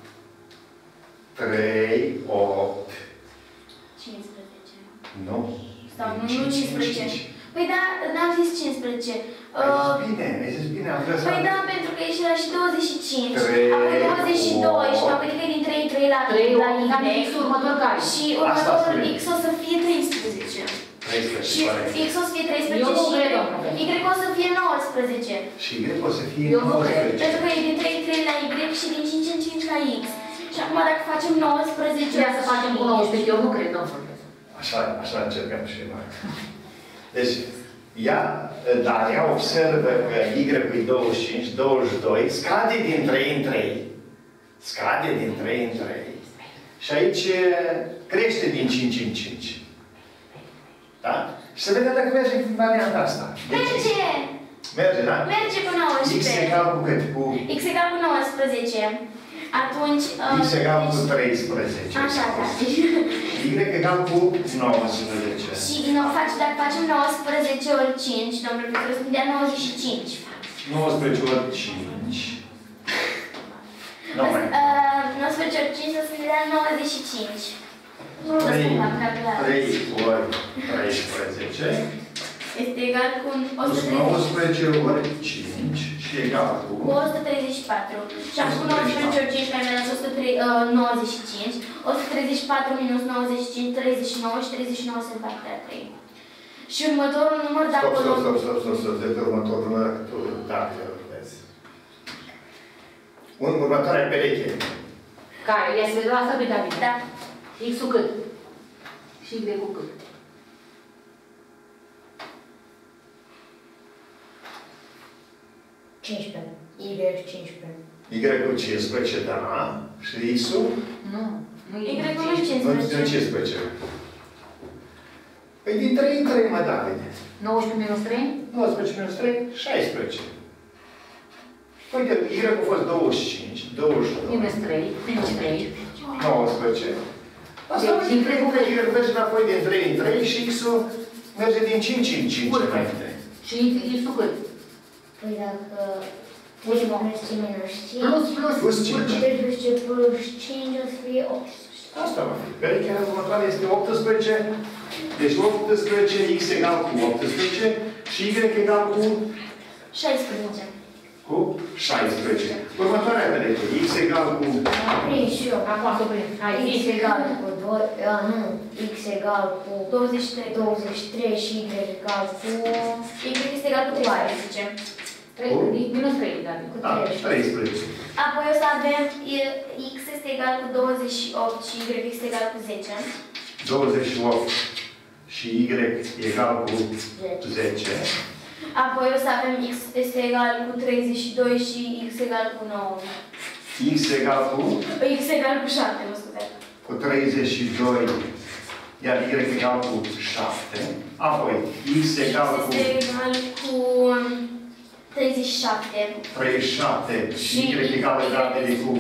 trei, opt. cincisprezece. Nu? Sau nu, nu cinci, cincisprezece. cinci. Păi da, n-am zis cincisprezece. Ai Uh, zis bine, ai zis bine, am vrea să... Păi da, pentru că ești la și douăzeci și cinci, Trei, apoi douăzeci și doi și opt. apoi că din trei, trei trei la, trei la înseamnă Y. X-ul următor care? Și Asta următorul spune. X o să fie treisprezece. treisprezece, Și corect. X o să fie Eu treisprezece nu și cred, domnul profesor. Y o să fie nouăsprezece. Și Y o să fie Eu nu cred. nouăsprezece. Pentru că e din trei trei la Y și din cinci în cinci la X. Și acum dacă facem nouăsprezece... Ia să facem cu nouăsprezece, eu nu cred, domnul profesor. Așa, așa încercăm și noi. Deci, ea, Daria, observă că Y-ul e douăzeci și cinci, douăzeci și doi, scade din trei în trei. Scade din trei în trei. Și aici crește din cinci în cinci. Da? Și să vedem dacă merge în varianta asta. Merge! Merge, da? Merge cu X nouăsprezece. egal cu cât? Cu X egal cu nouăsprezece. Atunci... uh, X egal cu deci- treisprezece. Așa, da. Y egal cu nouăsprezece. Și no, face, dacă facem nouăsprezece ori cinci, domnul profesor, să-mi dea nouăzeci și cinci. nouăsprezece ori cinci. Nu mai. Uh, nouăsprezece ori cinci o să-mi dea nouăzeci și cinci. trei, Asta am calculat. trei ori treisprezece. Este egal cu o Plus sută treizeci. nouăsprezece ori cinci și egal cu... Cu o sută treizeci și patru. Și acum nouăsprezece ori cinci care mi-a dat o sută nouăzeci și cinci. o sută treizeci și patru minus nouăzeci și cinci, treizeci și nouă și treizeci și nouă se împarte la trei. Și următorul număr, dacă Stop, o stop, luăm... stop, stop, stop, stop, de pe următorul număr, tu, dacă îl vezi. Un următoarea pereche. Care? Ia să vedem asta, bine, bine. Da. X-ul cât? Și Y-ul cât? cincisprezece. Y cincisprezece. Y cu cincisprezece, da. Și X-ul? Nu. Nu Y e cu Nu cincisprezece. cincisprezece. Păi din trei în trei, mă, da, vede. nouăsprezece minus trei? nouăsprezece minus trei, șaisprezece. Uite, Y a fost douăzeci și cinci, douăzeci și doi, Minus trei, minus trei. nouăsprezece. Asta Deci, deci, din din trei trei cu Y merge înapoi din trei în trei și X-ul merge din cinci în cinci Urcă. înainte. Și X-ul cât? Păi dacă... Plus trei nouă. minus cinci minus cinci... Plus, plus. Plus cinci. treisprezece plus cinci o să fie optsprezece. Asta va fi. Perechea următoare este optsprezece. Deci optsprezece, X egal cu optsprezece și Y egal cu, șaisprezece. cu șaisprezece. Următoarea pereche, X egal cu... Prins și eu. Acum să oprim. Hai, X X egal cu doi, a, nu, X egal cu douăzeci și trei. douăzeci și trei și Y egal cu... Y este egal cu treisprezece. minus trei, da. Da, treisprezece. Apoi o să avem I- X este egal cu douăzeci și opt și Y este egal cu zece. douăzeci și opt și Y egal cu zece. Apoi o să avem X este egal cu treizeci și doi și X egal cu nouă. X egal cu, X egal cu șapte, mă scuzați. cu treizeci și doi, iar Y egal cu șapte. Apoi, X egal X cu este egal cu treizeci și șapte. treizeci și șapte și Și Y egal Y egal cu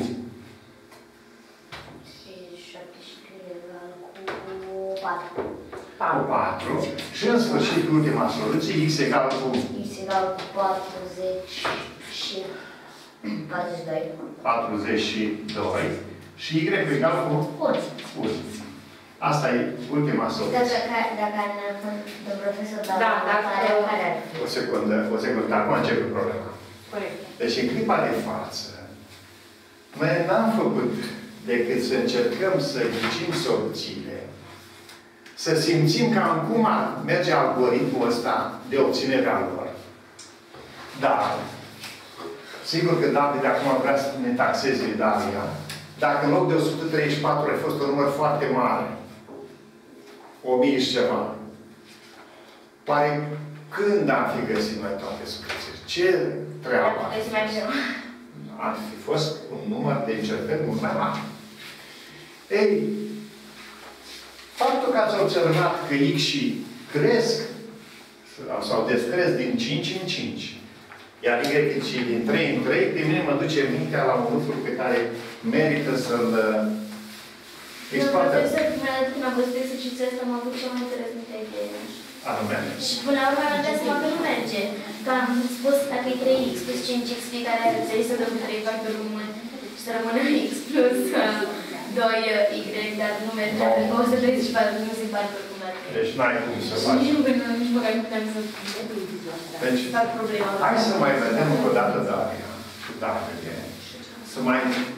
treizeci și șapte și Y egal cu patru. cu patru. Și în sfârșit, ultima soluție, X egal cu X egal cu patruzeci și patruzeci și doi. patruzeci și doi și Y egal cu Bun. unu. Asta e ultima soluție. Dacă, dacă ne pun, domnul profesor, dar Da, da, care, da. care ar fi? O secundă, o secundă, acum începe problema. Corect. Deci în clipa de față, noi n-am făcut decât să încercăm să ghicim soluțiile, să simțim cam cum ar merge algoritmul ăsta de obținere a lor. Dar, sigur că David acum vrea să ne taxeze Daria, dacă în loc de o sută treizeci și patru a fost un număr foarte mare, o mie și ceva, pare când am fi găsit noi toate soluțiile? Ce treaba? Deci mai greu. Ar fi fost un număr de încercări mult mai mare. Ei, faptul că ați observat că X și cresc sau descresc din cinci în cinci, iar Y și din trei în trei, pe mine mă duce mintea la un lucru pe care merită să-l exploatăm. Profesor, prima dată când am văzut exercițiul ăsta, m-a avut cea mai interesantă idee. Anume. Și până la urmă am dat seama că nu merge. Că am spus dacă e trei x plus cinci x, fiecare are trei să dăm trei factori comuni și să rămână x plus doi y, dar nu merge. Pentru că o sută treizeci și patru nu se face oricum la trei. Deci n-ai cum să Și faci. nici nu până, nici măcar nu puteam să Deci, fac problema. hai să mai vedem încă o dată Daria. Dacă e. Să mai,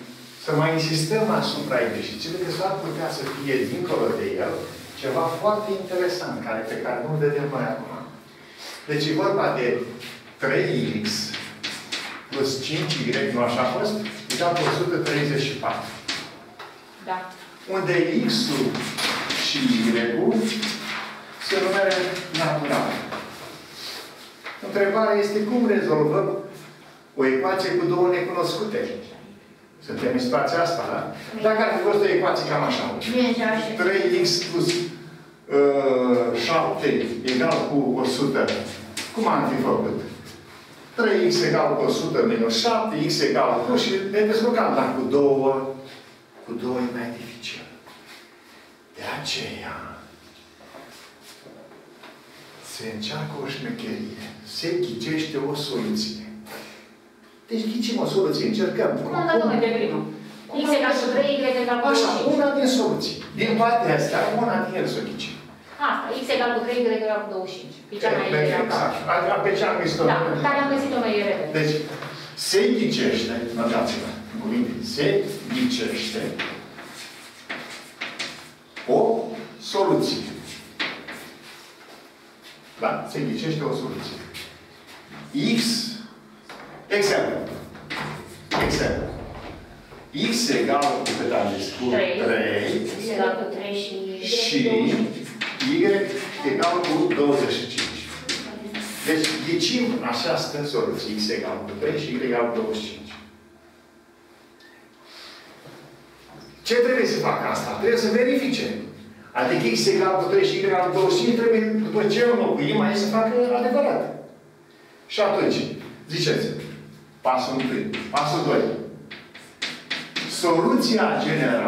să mai insistăm asupra ei și cele de s-ar putea să fie dincolo de el ceva foarte interesant, care, pe care nu-l vedem noi acum. Deci e vorba de trei x plus cinci y, nu așa a fost? Egal cu o sută treizeci și patru. Da. Unde x-ul și y-ul se numere naturale. Întrebarea este cum rezolvăm o ecuație cu două necunoscute. Suntem în situația asta, da? Dacă ar fi fost o ecuație cam așa. trei x plus uh, șapte egal cu o sută. Cum am fi făcut? trei x egal cu o sută minus șapte, x egal cu și ne descurcam, dar cu două, cu două e mai dificil. De aceea se încearcă o șmecherie. Se ghicește o soluție. Deci ghicim o soluție, încercăm. Cum am dat noi de primă? X egal cu trei, Y egal cu Așa, cinci. una din soluții. Din toate astea, una din ele să o ghicim. Asta, X egal cu trei, Y egal cu douăzeci și cinci. Pe cea mai Exact. Pe ce am găsit-o. Da, care am găsit-o mai repede. Deci, se ghicește, notați-vă, în cuvinte, se ghicește o soluție. Da? Se ghicește o soluție. X, exemplu. Exemplu. X egal cu cât am zis? Cu trei. X egal cu trei și Și Y egal cu douăzeci și cinci. Deci ghicim această soluție. X egal cu trei și Y egal cu douăzeci și cinci. Ce trebuie să facă asta? Trebuie să verifice. Adică X egal cu trei și Y egal cu douăzeci și cinci trebuie, după ce înlocuim, aici să facă adevărat. Și atunci, ziceți, pasul unu, pasul doi. Soluția generală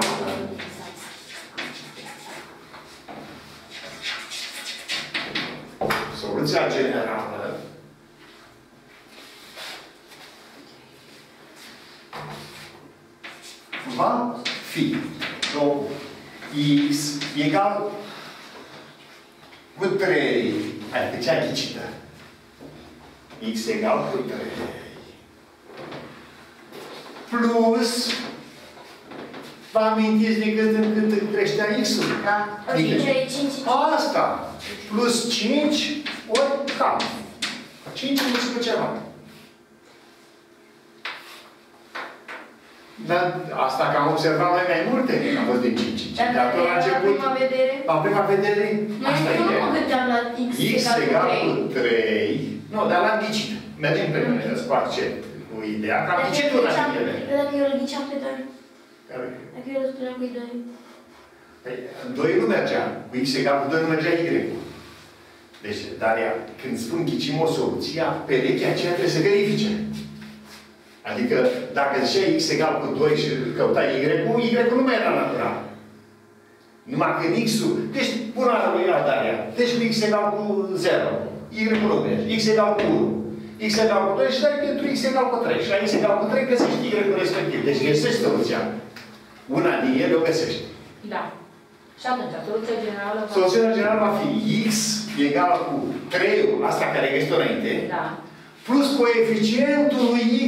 Soluția generală va fi x egal cu trei, adică cea ghicită. X egal cu trei plus, vă amintiți de cât în cât creștea x-ul? Da. Asta. Plus cinci ori k. cinci mulțit cu ceva. Dar asta că am observat mai mai multe, am văzut din cinci. Dar de acolo a început. La prima vedere? La prima vedere, asta e Noi ideea. nu mă gândeam la x, X egal cu trei. Nu, dar l-am ghicit. Mergem pe mine, îți fac ce? Cu ideea. Că am ghicit una din ele. Dacă eu îl ghiceam pe doi. Care? Dacă eu îl spuneam cu doi. Păi, doi nu mergea. Cu X egal cu doi nu mergea Y. Deci, Daria, când spun ghicim o soluție, perechea aceea trebuie să verifice. Adică, dacă zicea X egal cu doi și căuta Y-ul, Y-ul nu mai era natural. Numai când X-ul... Deci, până la lui era Daria. Deci, cu X egal cu zero. Y-ul nu merge. X egal cu unu. X egal cu doi și dai pentru X egal cu trei. Și la X egal cu trei găsești Y-ul respectiv. Deci, găsești soluția. Una din ele o găsești. Da. Și atunci, soluția generală va... Soluția generală va fi X egal cu trei, asta care ai găsit înainte, Da. plus coeficientul lui Y.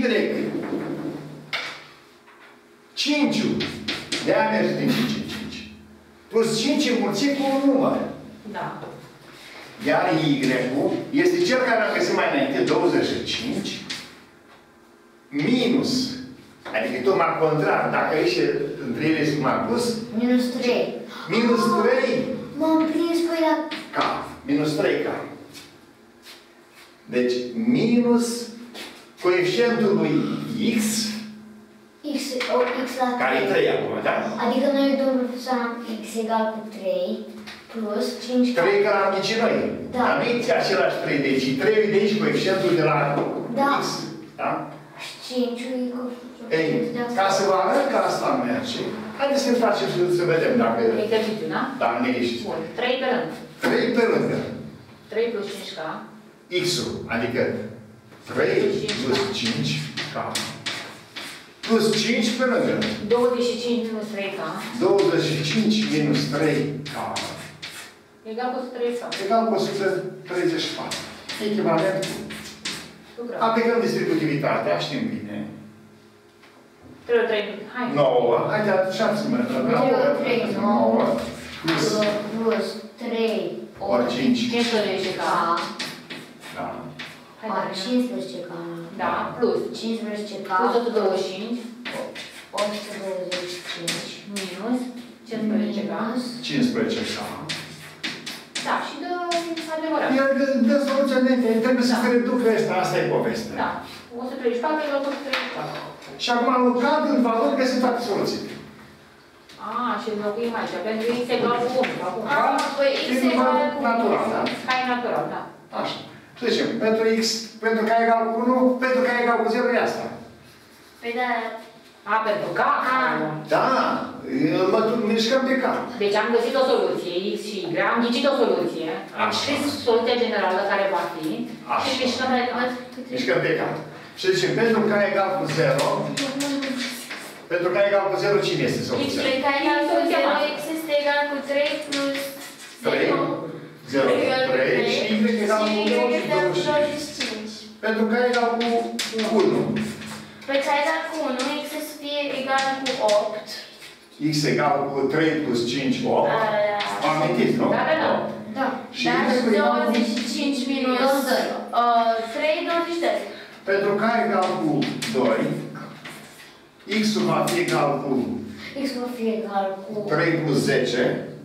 cinci. De-aia merge din cinci în cinci. Plus cinci înmulțit cu un număr. Da. Iar Y-ul este cel care am găsit mai înainte, douăzeci și cinci, minus, adică tocmai contrar, dacă aici între ele sunt mai plus, Minus trei. minus trei M-am prins pe la... K. Minus trei K. Deci, minus coeficientul lui X, X, o, X la care e trei. trei acum, da? Adică noi, domnul profesor, am X egal cu trei plus cinci. trei că l-am ghicit noi. Da. Dar nu e același trei, deci trei de aici coeficientul de la Da. X. Da? Și cinci e cu... Ei, ca să vă arăt că asta merge, haideți să facem și să vedem dacă... Exercițiu, da? Da, ne ieșiți. Bun. trei pe rând. trei pe lângă trei plus cinci K. X-ul, adică trei plus cinci K. Plus cinci pe lângă. douăzeci și cinci minus trei K. douăzeci și cinci minus trei K. Egal cu o sută treizeci și patru. Egal cu o sută treizeci și patru. Echivalent cu... Lucrăm. Aplicăm distributivitatea, știm bine. trei ori trei, hai. nouă. Haide, aduceați-mă. trei ori trei, nouă. Plus. Plus trei Ori cinci. cincisprezece K. Da. Are cincisprezece K. Da, plus. cincisprezece K. Plus o sută douăzeci și cinci. o sută douăzeci și cinci. Minus. cincisprezece K. cincisprezece K. Da, și dă adevărat. Iar dă soluția de trebuie să se reducă asta, asta e povestea. Da. o sută treizeci și patru la o sută treizeci și patru. Și acum lucrând în valori găsim toate soluțiile. A, și înlocuim aici, pentru x egal cu unu. Acum. A, păi x egal cu natural, da? Ca e natural, da. Așa. Și zicem, pentru x, pentru k egal cu unu, pentru k egal cu zero e asta. Păi da. A, pentru K? Da, mă mișcăm pe k. Deci am găsit o soluție, x și y, am ghicit o soluție, am Așa. scris soluția generală care va fi Așa. și mișcăm mai departe. Mișcăm pe k. Și zicem, pentru k egal cu zero, pentru k egal cu zero, cine este X soluția? pe care egal cu zero, x este egal cu trei plus trei, zero, trei și y egal cu douăzeci și douăzeci și cinci. Pentru k egal cu unu. Pe k egal cu unu, x să fie egal cu opt. X egal cu trei plus cinci, opt. Am amintit, nu? Da, da, da. Da. Și Da, y și egal cu douăzeci și cinci minus uh, trei, douăzeci și doi. pentru k egal cu doi, x-ul va fi egal cu X va fi egal cu trei plus zece,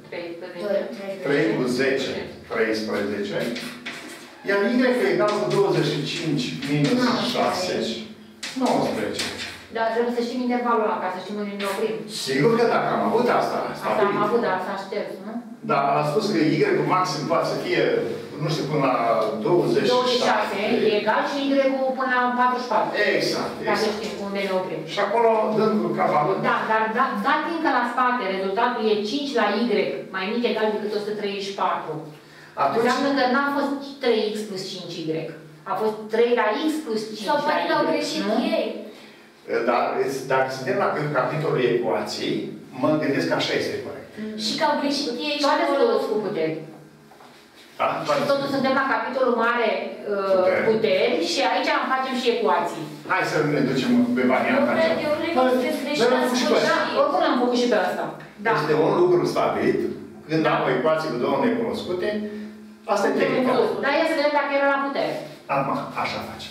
trei plus zece, treisprezece, iar y egal cu douăzeci și cinci minus șase, nouăsprezece. Dar trebuie să știm intervalul ăla, ca să știm unde ne oprim. Sigur că dacă am avut asta, Asta am stabilit. avut, dar s-a șters, nu? Dar a spus că y-ul maxim poate să fie, nu știu, până la douăzeci și douăzeci și șase șase. e egal și y-ul până la patruzeci și patru. Exact, Ca să exact. știm unde ne oprim. Și acolo dăm cu cavalul. Da, dar da, dat fiindcă la spate rezultatul e cinci la y mai mic egal decât o sută treizeci și patru, Atunci, înseamnă că n-a fost trei x plus cinci y. A fost trei la x plus cinci Sau la poate y, au greșit nu? ei. dar, dacă suntem la capitolul ecuații, mă gândesc că așa este corect. Și că au greșit ei și Toate acolo. sunt cu puteri. Da? Și totul suntem la capitolul mare uh, Puteri. puteri și aici facem și ecuații. Hai să ne ducem pe Eu varianta cred, aceea. eu cred că sunteți greșit la Dar- Da, sfârșit. oricum am făcut și pe asta. Da. Este un lucru stabilit. Când Da. am o ecuație cu două necunoscute, asta e tehnica. Dar ia să vedem dacă era la putere. Acum, așa facem.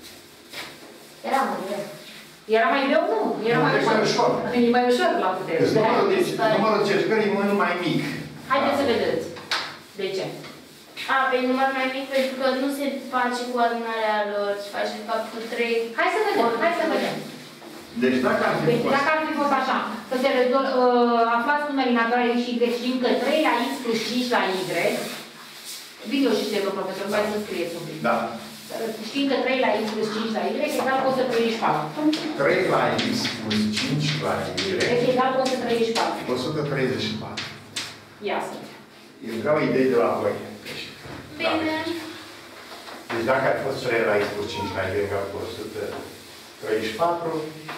Era mai greu. Era mai greu? Nu. Era Nu, mai deci mai ușor. E mai ușor la putere. Deci numărul de, numărul de cercări e mult mai mic. Haideți să vedeți. De ce? A, pe număr mai mic, pentru că nu se face cu adunarea lor, se face de fapt cu trei. Hai să vedem, hai să vedem. Deci dacă ar fi Deci fost... dacă ar fi fost așa, să se rezol, uh, aflați numerii naturale x și y știind că trei la x plus cinci la y, vin eu și știu, profesor, mai să scrieți un pic. Da. Știind că trei la x plus cinci la y egal cu o sută treizeci și patru. trei la x plus cinci la y, Deci egal cu o sută treizeci și patru. o sută treizeci și patru. Ia să. Eu vreau idei de la voi. Bine. Deci dacă ar fost trei la x plus cinci la y egal cu o sută treizeci și patru,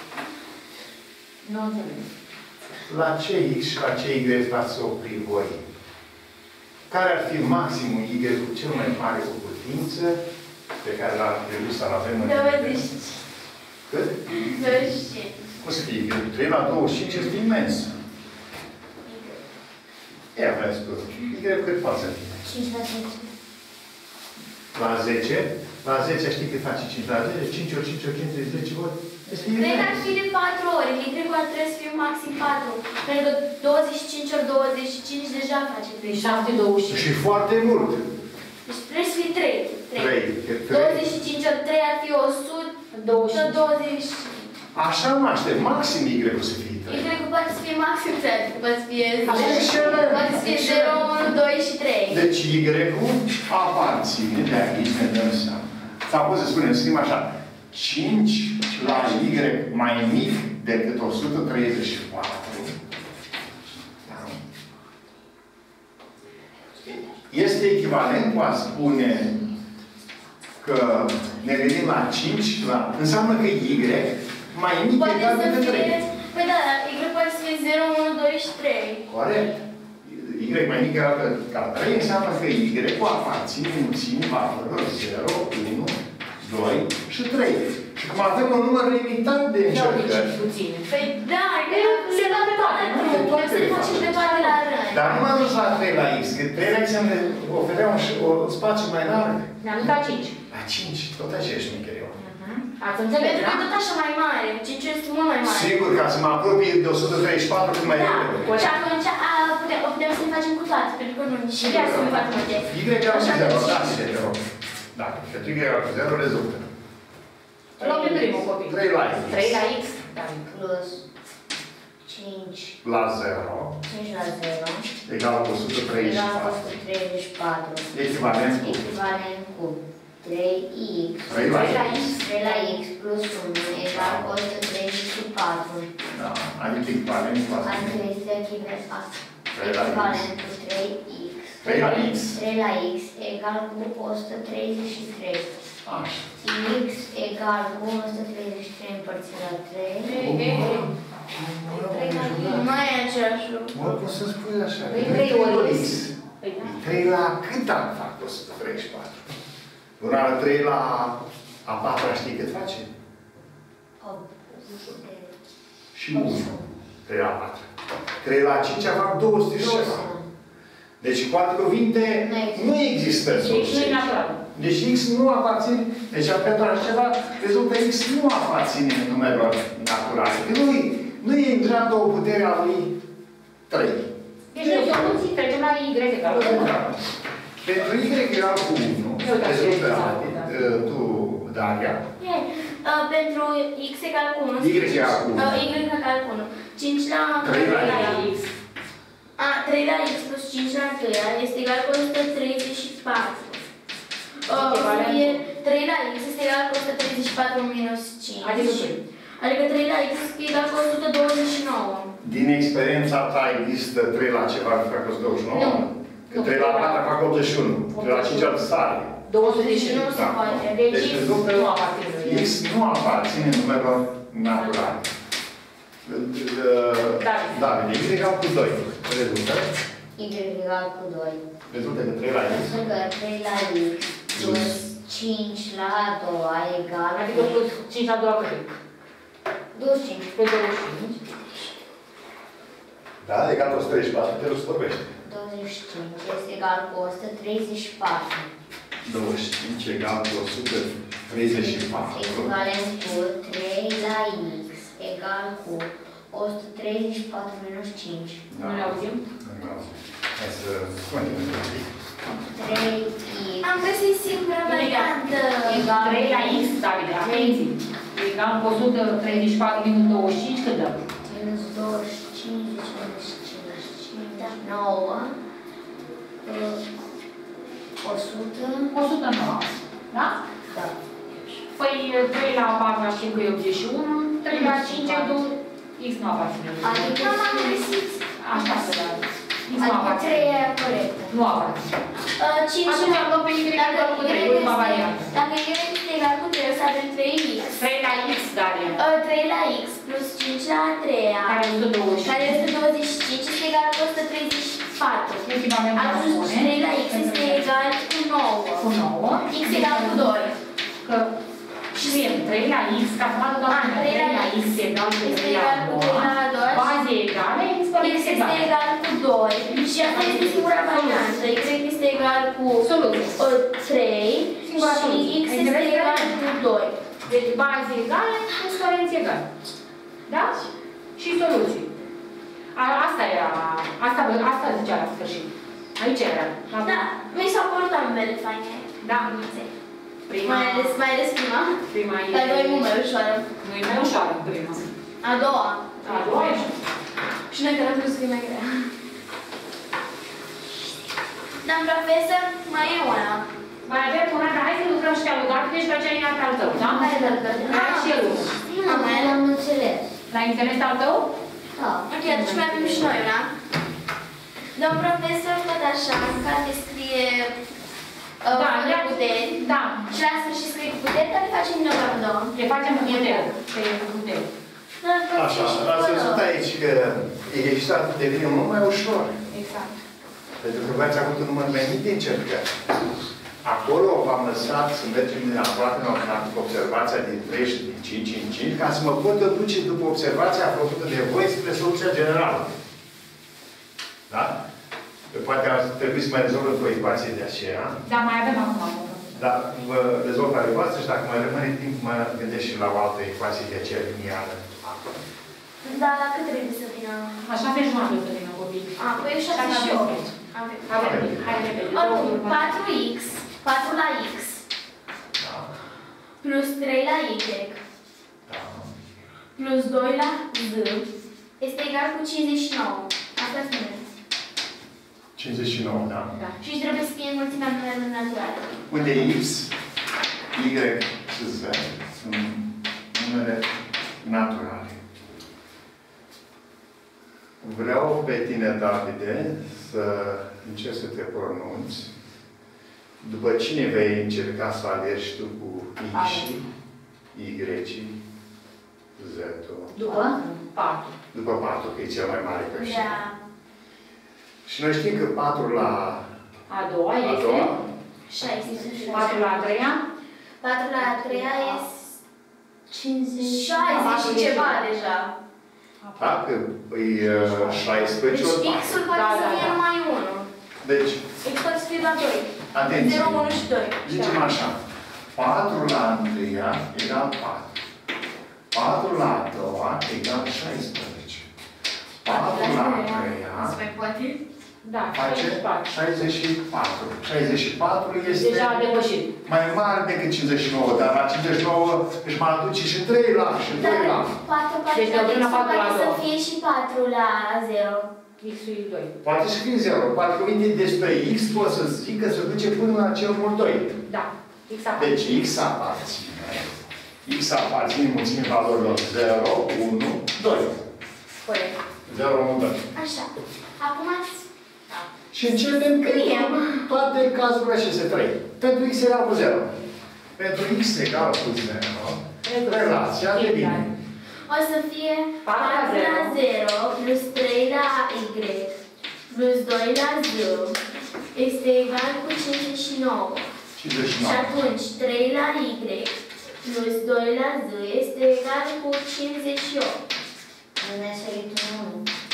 Nu înțeleg. la ce x și la ce y v-ați opri voi? Care ar fi maximul y cu cel mai mare cu putință pe care l-ar trebui să-l avem în douăzeci și cinci. Cât? douăzeci și cinci. Cum să fie? trei la douăzeci și cinci este imens. Ia vreți tu. Y cât poate să fie? cinci la zece. La zece? La zece știi cât face cinci la zece? cinci ori cinci ori cinci ori zece ori? Este Cred că ar imens. fi de patru ori, y ar trebui să fie maxim patru. Pentru că douăzeci și cinci ori douăzeci și cinci deja face Deci treizeci. șapte douăzeci și cinci. Și foarte mult. Deci trebuie să fie trei. trei. douăzeci și cinci ori trei ar fi o sută douăzeci și cinci. Așa mă aștept. Maxim Y să fie Eu trei. cred că poate să fie maxim trei, poate să fie Așa e și ele. poate să fie zero, unu, doi și trei. Deci Y-ul aparține de aici, ne dăm seama. Sau pot să spunem, să scriem așa. cinci la Y mai mic decât o sută treizeci și patru. Este echivalent cu a spune că ne gândim la cinci, la... înseamnă că Y mai mic Poate egal să decât fie, trei. păi da, Y poate să fie zero, unu, doi și trei. Corect. Y mai mic egal ca trei înseamnă că Y-ul aparține mulțimii valorilor zero, unu, doi și trei. Și cum avem un număr limitat de încercări. puțin. Păi da, se dă pe toate, nu? Trebuie să le facem pe toate la rând. Dar nu m-am dus la trei la X, că trei la X îmi oferea un, un spațiu mai larg. Ne-am dus la cinci. La cinci, tot aceeași șmecherie. Ați înțeles, Pentru că da? e tot așa mai mare, cinci este mult mai mare. Sigur, ca să mă apropie de o sută treizeci și patru cât mai Da, repede. și atunci a, putem, putem să le facem cu toate, pentru că nu nici chiar să le facem multe. Y egal cu zero, da, te rog. Da, pentru Y egal cu zero rezultă. Luăm pe primul copil. trei la X. trei la X. Plus cinci La zero. cinci la zero Egal cu o sută treizeci și egal cu o patru. sută treizeci și patru. Echivalent cu Echivalent cu trei X trei la X. trei la X plus unu egal cu o sută treizeci și patru. Da, adică echivalent cu asta. Adică este echivalent trei la X. echivalent cu trei X. trei la X. trei la X egal cu o sută treizeci și trei. Așa. X egal cu o sută treizeci și trei împărțit la trei. Nu mai e același lucru. Mă, cum să spui așa? Păi trei ori X. trei la cât am fac o sută treizeci și patru? Una la trei la a patra știi cât face? Și unu. trei la patru. trei la cinci fac două sute și ceva. Deci, cu alte cuvinte, nu există Deci nu e soluție. natural. Deci X nu aparține, deci pentru așa ceva, rezultă X nu aparține numerelor naturale. Că nu, nu e în dreapta o putere a lui trei. Deci de soluții trecem la Y egal cu unu. Pentru Y egal cu unu, rezultă tu, Daria, Uh, pentru X egal cu unu. Y egal cu unu. Uh, Y egal cu unu. cinci la trei la X. A, trei la X plus cinci la trei este egal cu o sută treizeci și patru. Uh, o să fie trei la X este egal cu o sută treizeci și patru minus cinci. Adică trei. Adică trei la X este egal cu o sută douăzeci și nouă. din experiența ta există trei la ceva fac o sută douăzeci și nouă? Nu. Că trei la patru fac optzeci și unu. trei la cinci altă stare. două sute și Nu unu. se Da. poate. Deci Deci X rezultă nu aparține lui. X nu aparține numerelor naturale. Da. Da, bine, Y egal cu doi. Rezultă? Y egal cu doi. Rezultă că trei la X. Rezultă că trei la X plus cinci la a doua egal Adică cu plus cinci la a doua cât? douăzeci și cinci. Plus douăzeci și cinci. Da, egal cu o sută treizeci și patru, te rog să vorbești. douăzeci și cinci este egal cu o sută treizeci și patru. douăzeci și cinci egal cu o sută treizeci și patru. Echivalent cu trei la X egal cu o sută treizeci și patru minus cinci. Nu le auzim? Hai să continuăm. trei X Am găsit singura variantă. egal trei la X, David, atenție. Egal cu o sută treizeci și patru minus douăzeci și cinci, cât dă? minus douăzeci și cinci minus cinci, nouă, o sută, o sută nouă. Da? da. Păi trei la patru știm că e optzeci și unu, trei la cinci e doi. X nu aparține lui. Adică Nu am găsit. Așa se dă. X nu Adică aparține. trei e corectă. Nu aparține. Uh, cinci Atunci la am luat pe Y egal cu trei, ultima variantă. Dacă Y este egal cu trei, o să avem trei X. trei la X, Daria. Uh, trei la X plus cinci la a treia, Care e o sută douăzeci și cinci. care este douăzeci și cinci, este egal cu o sută treizeci și patru. Echivalementul Atunci spune trei la X este egal cu nouă. cu nouă. X egal cu doi. Că știm trei la X, ca să vadă doamna, Ah, trei la X egal cu Este trei la egal cu trei la a doua. baze egale, X X părere este egale. egal cu doi. Și asta este singura variantă. Y este egal cu Soluție. uh, trei Singura și soluție. X Ai este înțeles? egal cu doi. Deci baze egale, plus părinți egale. Da? Și soluții. A, asta era, asta, asta zicea la sfârșit. Aici era. La Da, mi s-au părut ambele faine. Da. Prima, mai ales, mai ales prima. Prima e... Dar doi nu mai ușoară. Nu e mai ușoară prima. A doua. A doua e? Și noi credem că e mai grea. Dar profesor, mai e una. Mai avem una, dar hai să lucrăm și te-a luat, deci la celălalt al tău, da? Hai să-l cădem. Hai și el lucru. Nu, mai am înțeles. La internet al tău? Da. Ok, atunci mai avem și noi una. Domn profesor, tot așa, în care scrie uh, Da, fără ia- puteri. Da. Și la sfârșit scrie cu puteri, dar le facem din nou la două. Le facem cu putere. Că e cu putere. Da, Așa, ați văzut aici că exercițiul devine mult mai ușor. Exact. Pentru că v-ați avut un număr mai mic de încercări. Acolo v-am lăsat să mergem din aproape la observația din trei și din cinci în cinci, ca să mă pot duce după observația făcută de voi spre soluția generală. Da? Că poate ar trebui să mai rezolvă o ecuație de aceea. Da, mai avem acum. Dar vă rezolv ale voastre și dacă mai rămâne timp, mă gândesc și la o altă ecuație de aceea liniară. Da, la cât trebuie să vină? Așa avem jumătate să vină copii. A, păi șase și opt. Avem. Hai, repede. Oricum, patru x, patru la x, Da. plus trei la y, Da. plus doi la z, este egal cu cincizeci și nouă. Asta spune. cincizeci și nouă, da. Da. Și trebuie să fie înmulțimea numerelor naturale. Unde x, y și z sunt numere naturale. Vreau pe tine, Davide, să încerci să te pronunți. După cine vei încerca să alergi tu cu x, y, z-ul? După? patru. După patru, că e cel mai mare ca și. Da. Și noi știm că patru la A doua a este? doua, șaisprezece. patru la a treia? patru la a treia este cincizeci. șaizeci și ceva deja. da? Că e uh, șaisprezece Deci ori patru. x-ul poate Da, să da, fie da. numai unu. Deci, X poate să fie doar doi. atenție. zero, unu și doi. Zicem așa. patru la întâia egal patru. patru la a doua egal șaisprezece. patru la a treia Se mai poate? Da, face șaizeci și patru. șaizeci și patru. șaizeci și patru este Deja a depășit. mai mare decât cincizeci și nouă, dar la cincizeci și nouă își mai aduce și trei la și doi la. patru, Deci patru, de la x patru la poate să doi. fie și patru la zero. X-ul e doi. Poate să fie zero. Poate că uite despre x pot să zic că se duce până la cel mult doi. Da. X apare. Deci x aparține. X aparține mulțimii valorilor zero, unu, doi. Corect. zero, unu, doi. Așa. Acum ați... Și începem Scriem. cu toate cazurile acestea trei. Pentru x egal cu zero. Pentru x egal cu zero, relația devine. O să fie patru la patru la zero plus trei la y plus doi la z este egal cu cincizeci și nouă. cincizeci și Și nouă. atunci trei la y plus doi la z este egal cu cincizeci și opt. Nu ne-a sărit un unu.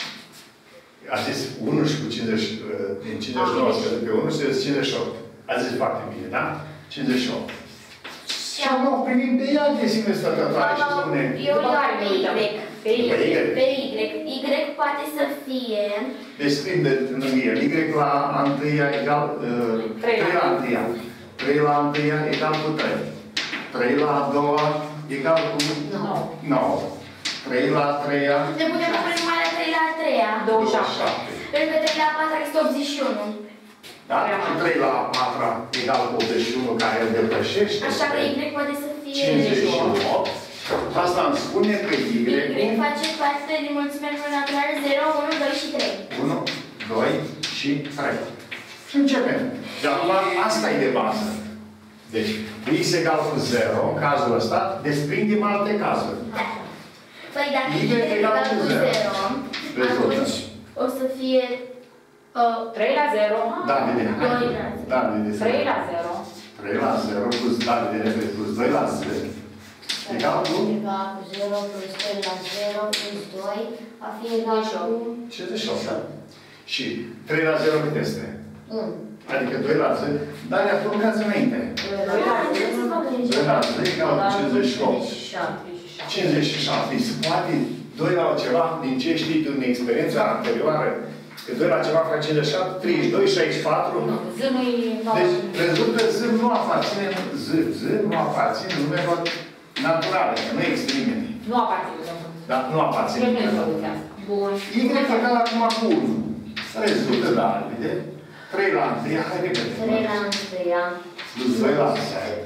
A zis unu și cu cincizeci, din cincizeci și nouă scăzut pe unu și cincizeci și opt. A zis foarte bine, da? cincizeci și opt. Și am primit de ea de sine stătătoare și spune... Eu După iau care pe ne uităm. y. Pe Y. Pe Y. Pe y. Y poate să fie Deci scrim de lângă el. Y la a întâia egal... uh, Trei la trei la întâia. trei la întâia egal cu trei. trei la a doua egal cu nouă. nouă. trei la a treia... ne putem opri numai la trei la a treia. douăzeci și șapte. șapte. Pentru că trei la a patra este optzeci și unu. Da? Și trei la a patra egal cu optzeci și unu care îl depășește. Așa că y poate să fie... cincizeci și opt. Asta îmi spune că Y... Y face parte din mulțimea numerelor naturale zero, unu, doi și trei. unu, doi și trei. Și începem. Și acum asta e de bază. Deci, x egal cu zero, în cazul ăsta, desprindem alte cazuri. Da. Păi dacă Y y egal cu zero. zero, Rezultă. atunci o să fie uh, trei la zero. Da, bine. doi la zero. Da, bine. trei la zero. trei la zero plus, da, bine, plus doi la zero. Egal cu Egal cu zero plus trei la zero plus doi va fi egal cu cincizeci și opt, da? Și trei la zero cât este? unu. Adică doi la zero. Dar ne apucați înainte. doi la Da, ce să fac aici? doi la zero egal cu cincizeci și opt. șapte. cincizeci și șapte. Se poate doi la ceva, din ce știi tu din experiența anterioară, că doi la ceva face cincizeci și șapte, treizeci și doi, șaizeci și patru. Nu, Z nu-i... Deci rezultă Z nu aparține, Z, Z nu aparține numelor naturale, că nu există nimeni. Nu aparține, domnul. Dar nu aparține. El nu e soluția asta. Bun. Y egal acum cu unu. Rezultă, da, vede? trei la întâia, hai repede. trei la întâia. Plus doi la zero.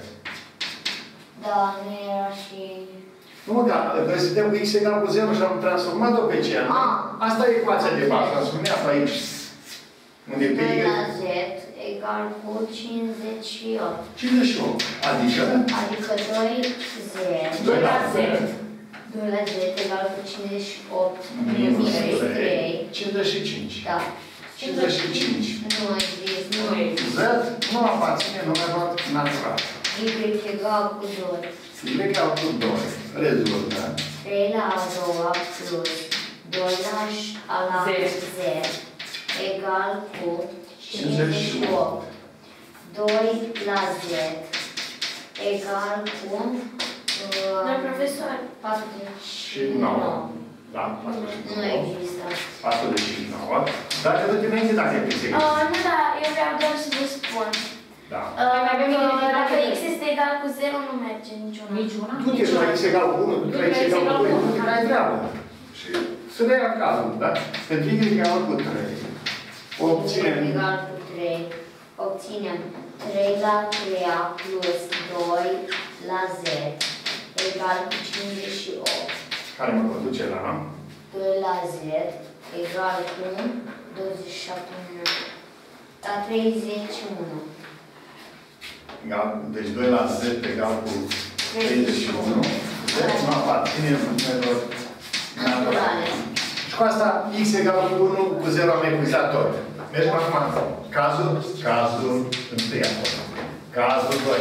Da, nu era și... Nu, dar noi suntem cu x egal cu zero și am transformat-o pe ce? Ah. Asta e ecuația de bază, am spuneat aici. Unde pe doi y la z egal cu cincizeci și opt. cincizeci și opt. Adică? Adică doi z. doi la z. doi la z egal cu cincizeci și opt Minus minus trei. cincizeci și cinci. Da. cincizeci și cinci. Nu există. Nu există. Z nu aparține numelor naturale. Y egal cu doi. Y egal cu doi. Rezultă. trei la a doua plus doi la a la z egal cu cincizeci și opt. doi la z egal cu Doamna profesor, patruzeci Și nouă. Da? Nu există. patruzeci și nouă. Dacă du-te înainte, dacă e pixel. uh, nu, da, eu vreau doar să vă spun. Da. Uh, Mai avem că identitate dacă de- x este egal cu zero, nu merge niciuna. Niciuna? Du-te la x egal cu unu, du-te la x egal cu doi, du-te la treabă. Și să le ia cazul, da? Pentru y egal cu trei. Obținem Y egal cu trei. Obținem trei la trei plus doi la z egal cu cincizeci și opt. care mă conduce la doi la z egal cu douăzeci și șapte la treizeci și unu. egal, deci doi la z egal cu treizeci și unu. Z nu aparține numelor naturale. Și cu asta x egal cu unu, cu zero am epuizat tot. Mergem acum. Cazul, cazul întâi acolo. Cazul doi.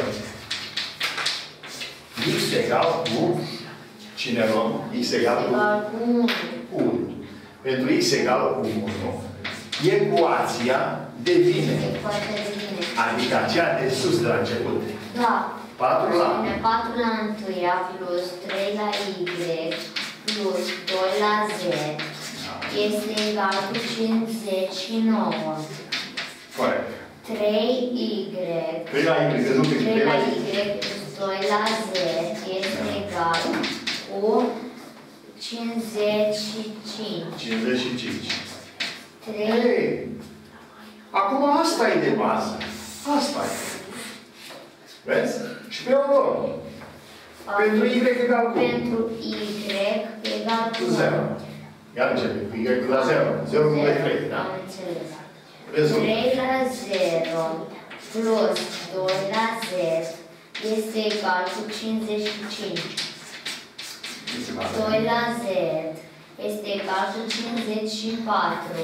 X egal cu, cine luăm? X egal cu Egal cu unu. unu. Pentru x egal cu unu, ecuația devine, Ecuația devine. adică aceea de sus de la început, Da. patru la patru la întâia plus trei la y plus doi la z este egal cu cincizeci și nouă. corect. trei y trei la y, că nu pe trei la y plus doi la z este egal cu cincizeci și cinci. cincizeci și cinci. trei Ei, acum asta e de bază. Asta e. Vezi? Și pe o luăm. Pentru y egal cu pentru y egal cu zero. Iar începe. Y la zero. zero virgulă trei, da? Am înțeles. Rezultă. trei la zero plus doi la z este egal cu cincizeci și cinci. doi la z este egal cu cincizeci și patru.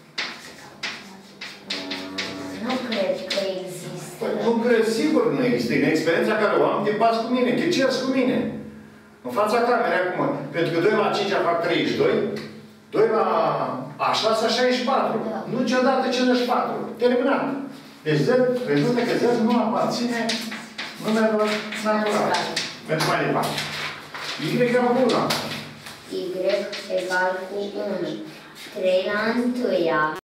Nu cred că există. Nu cred, sigur nu există. În experiența care o am, te bați cu mine, te ceri cu mine. În fața camerei acum. Pentru că doi la cinci fac treizeci și doi, doi la a șase șaizeci și patru. Da. Nu niciodată cincizeci și patru. Terminat. Deci Z, rezultă că Z nu aparține numelor naturale. Mergem mai departe. Y egal cu unu. Y egal cu unu. trei la întâia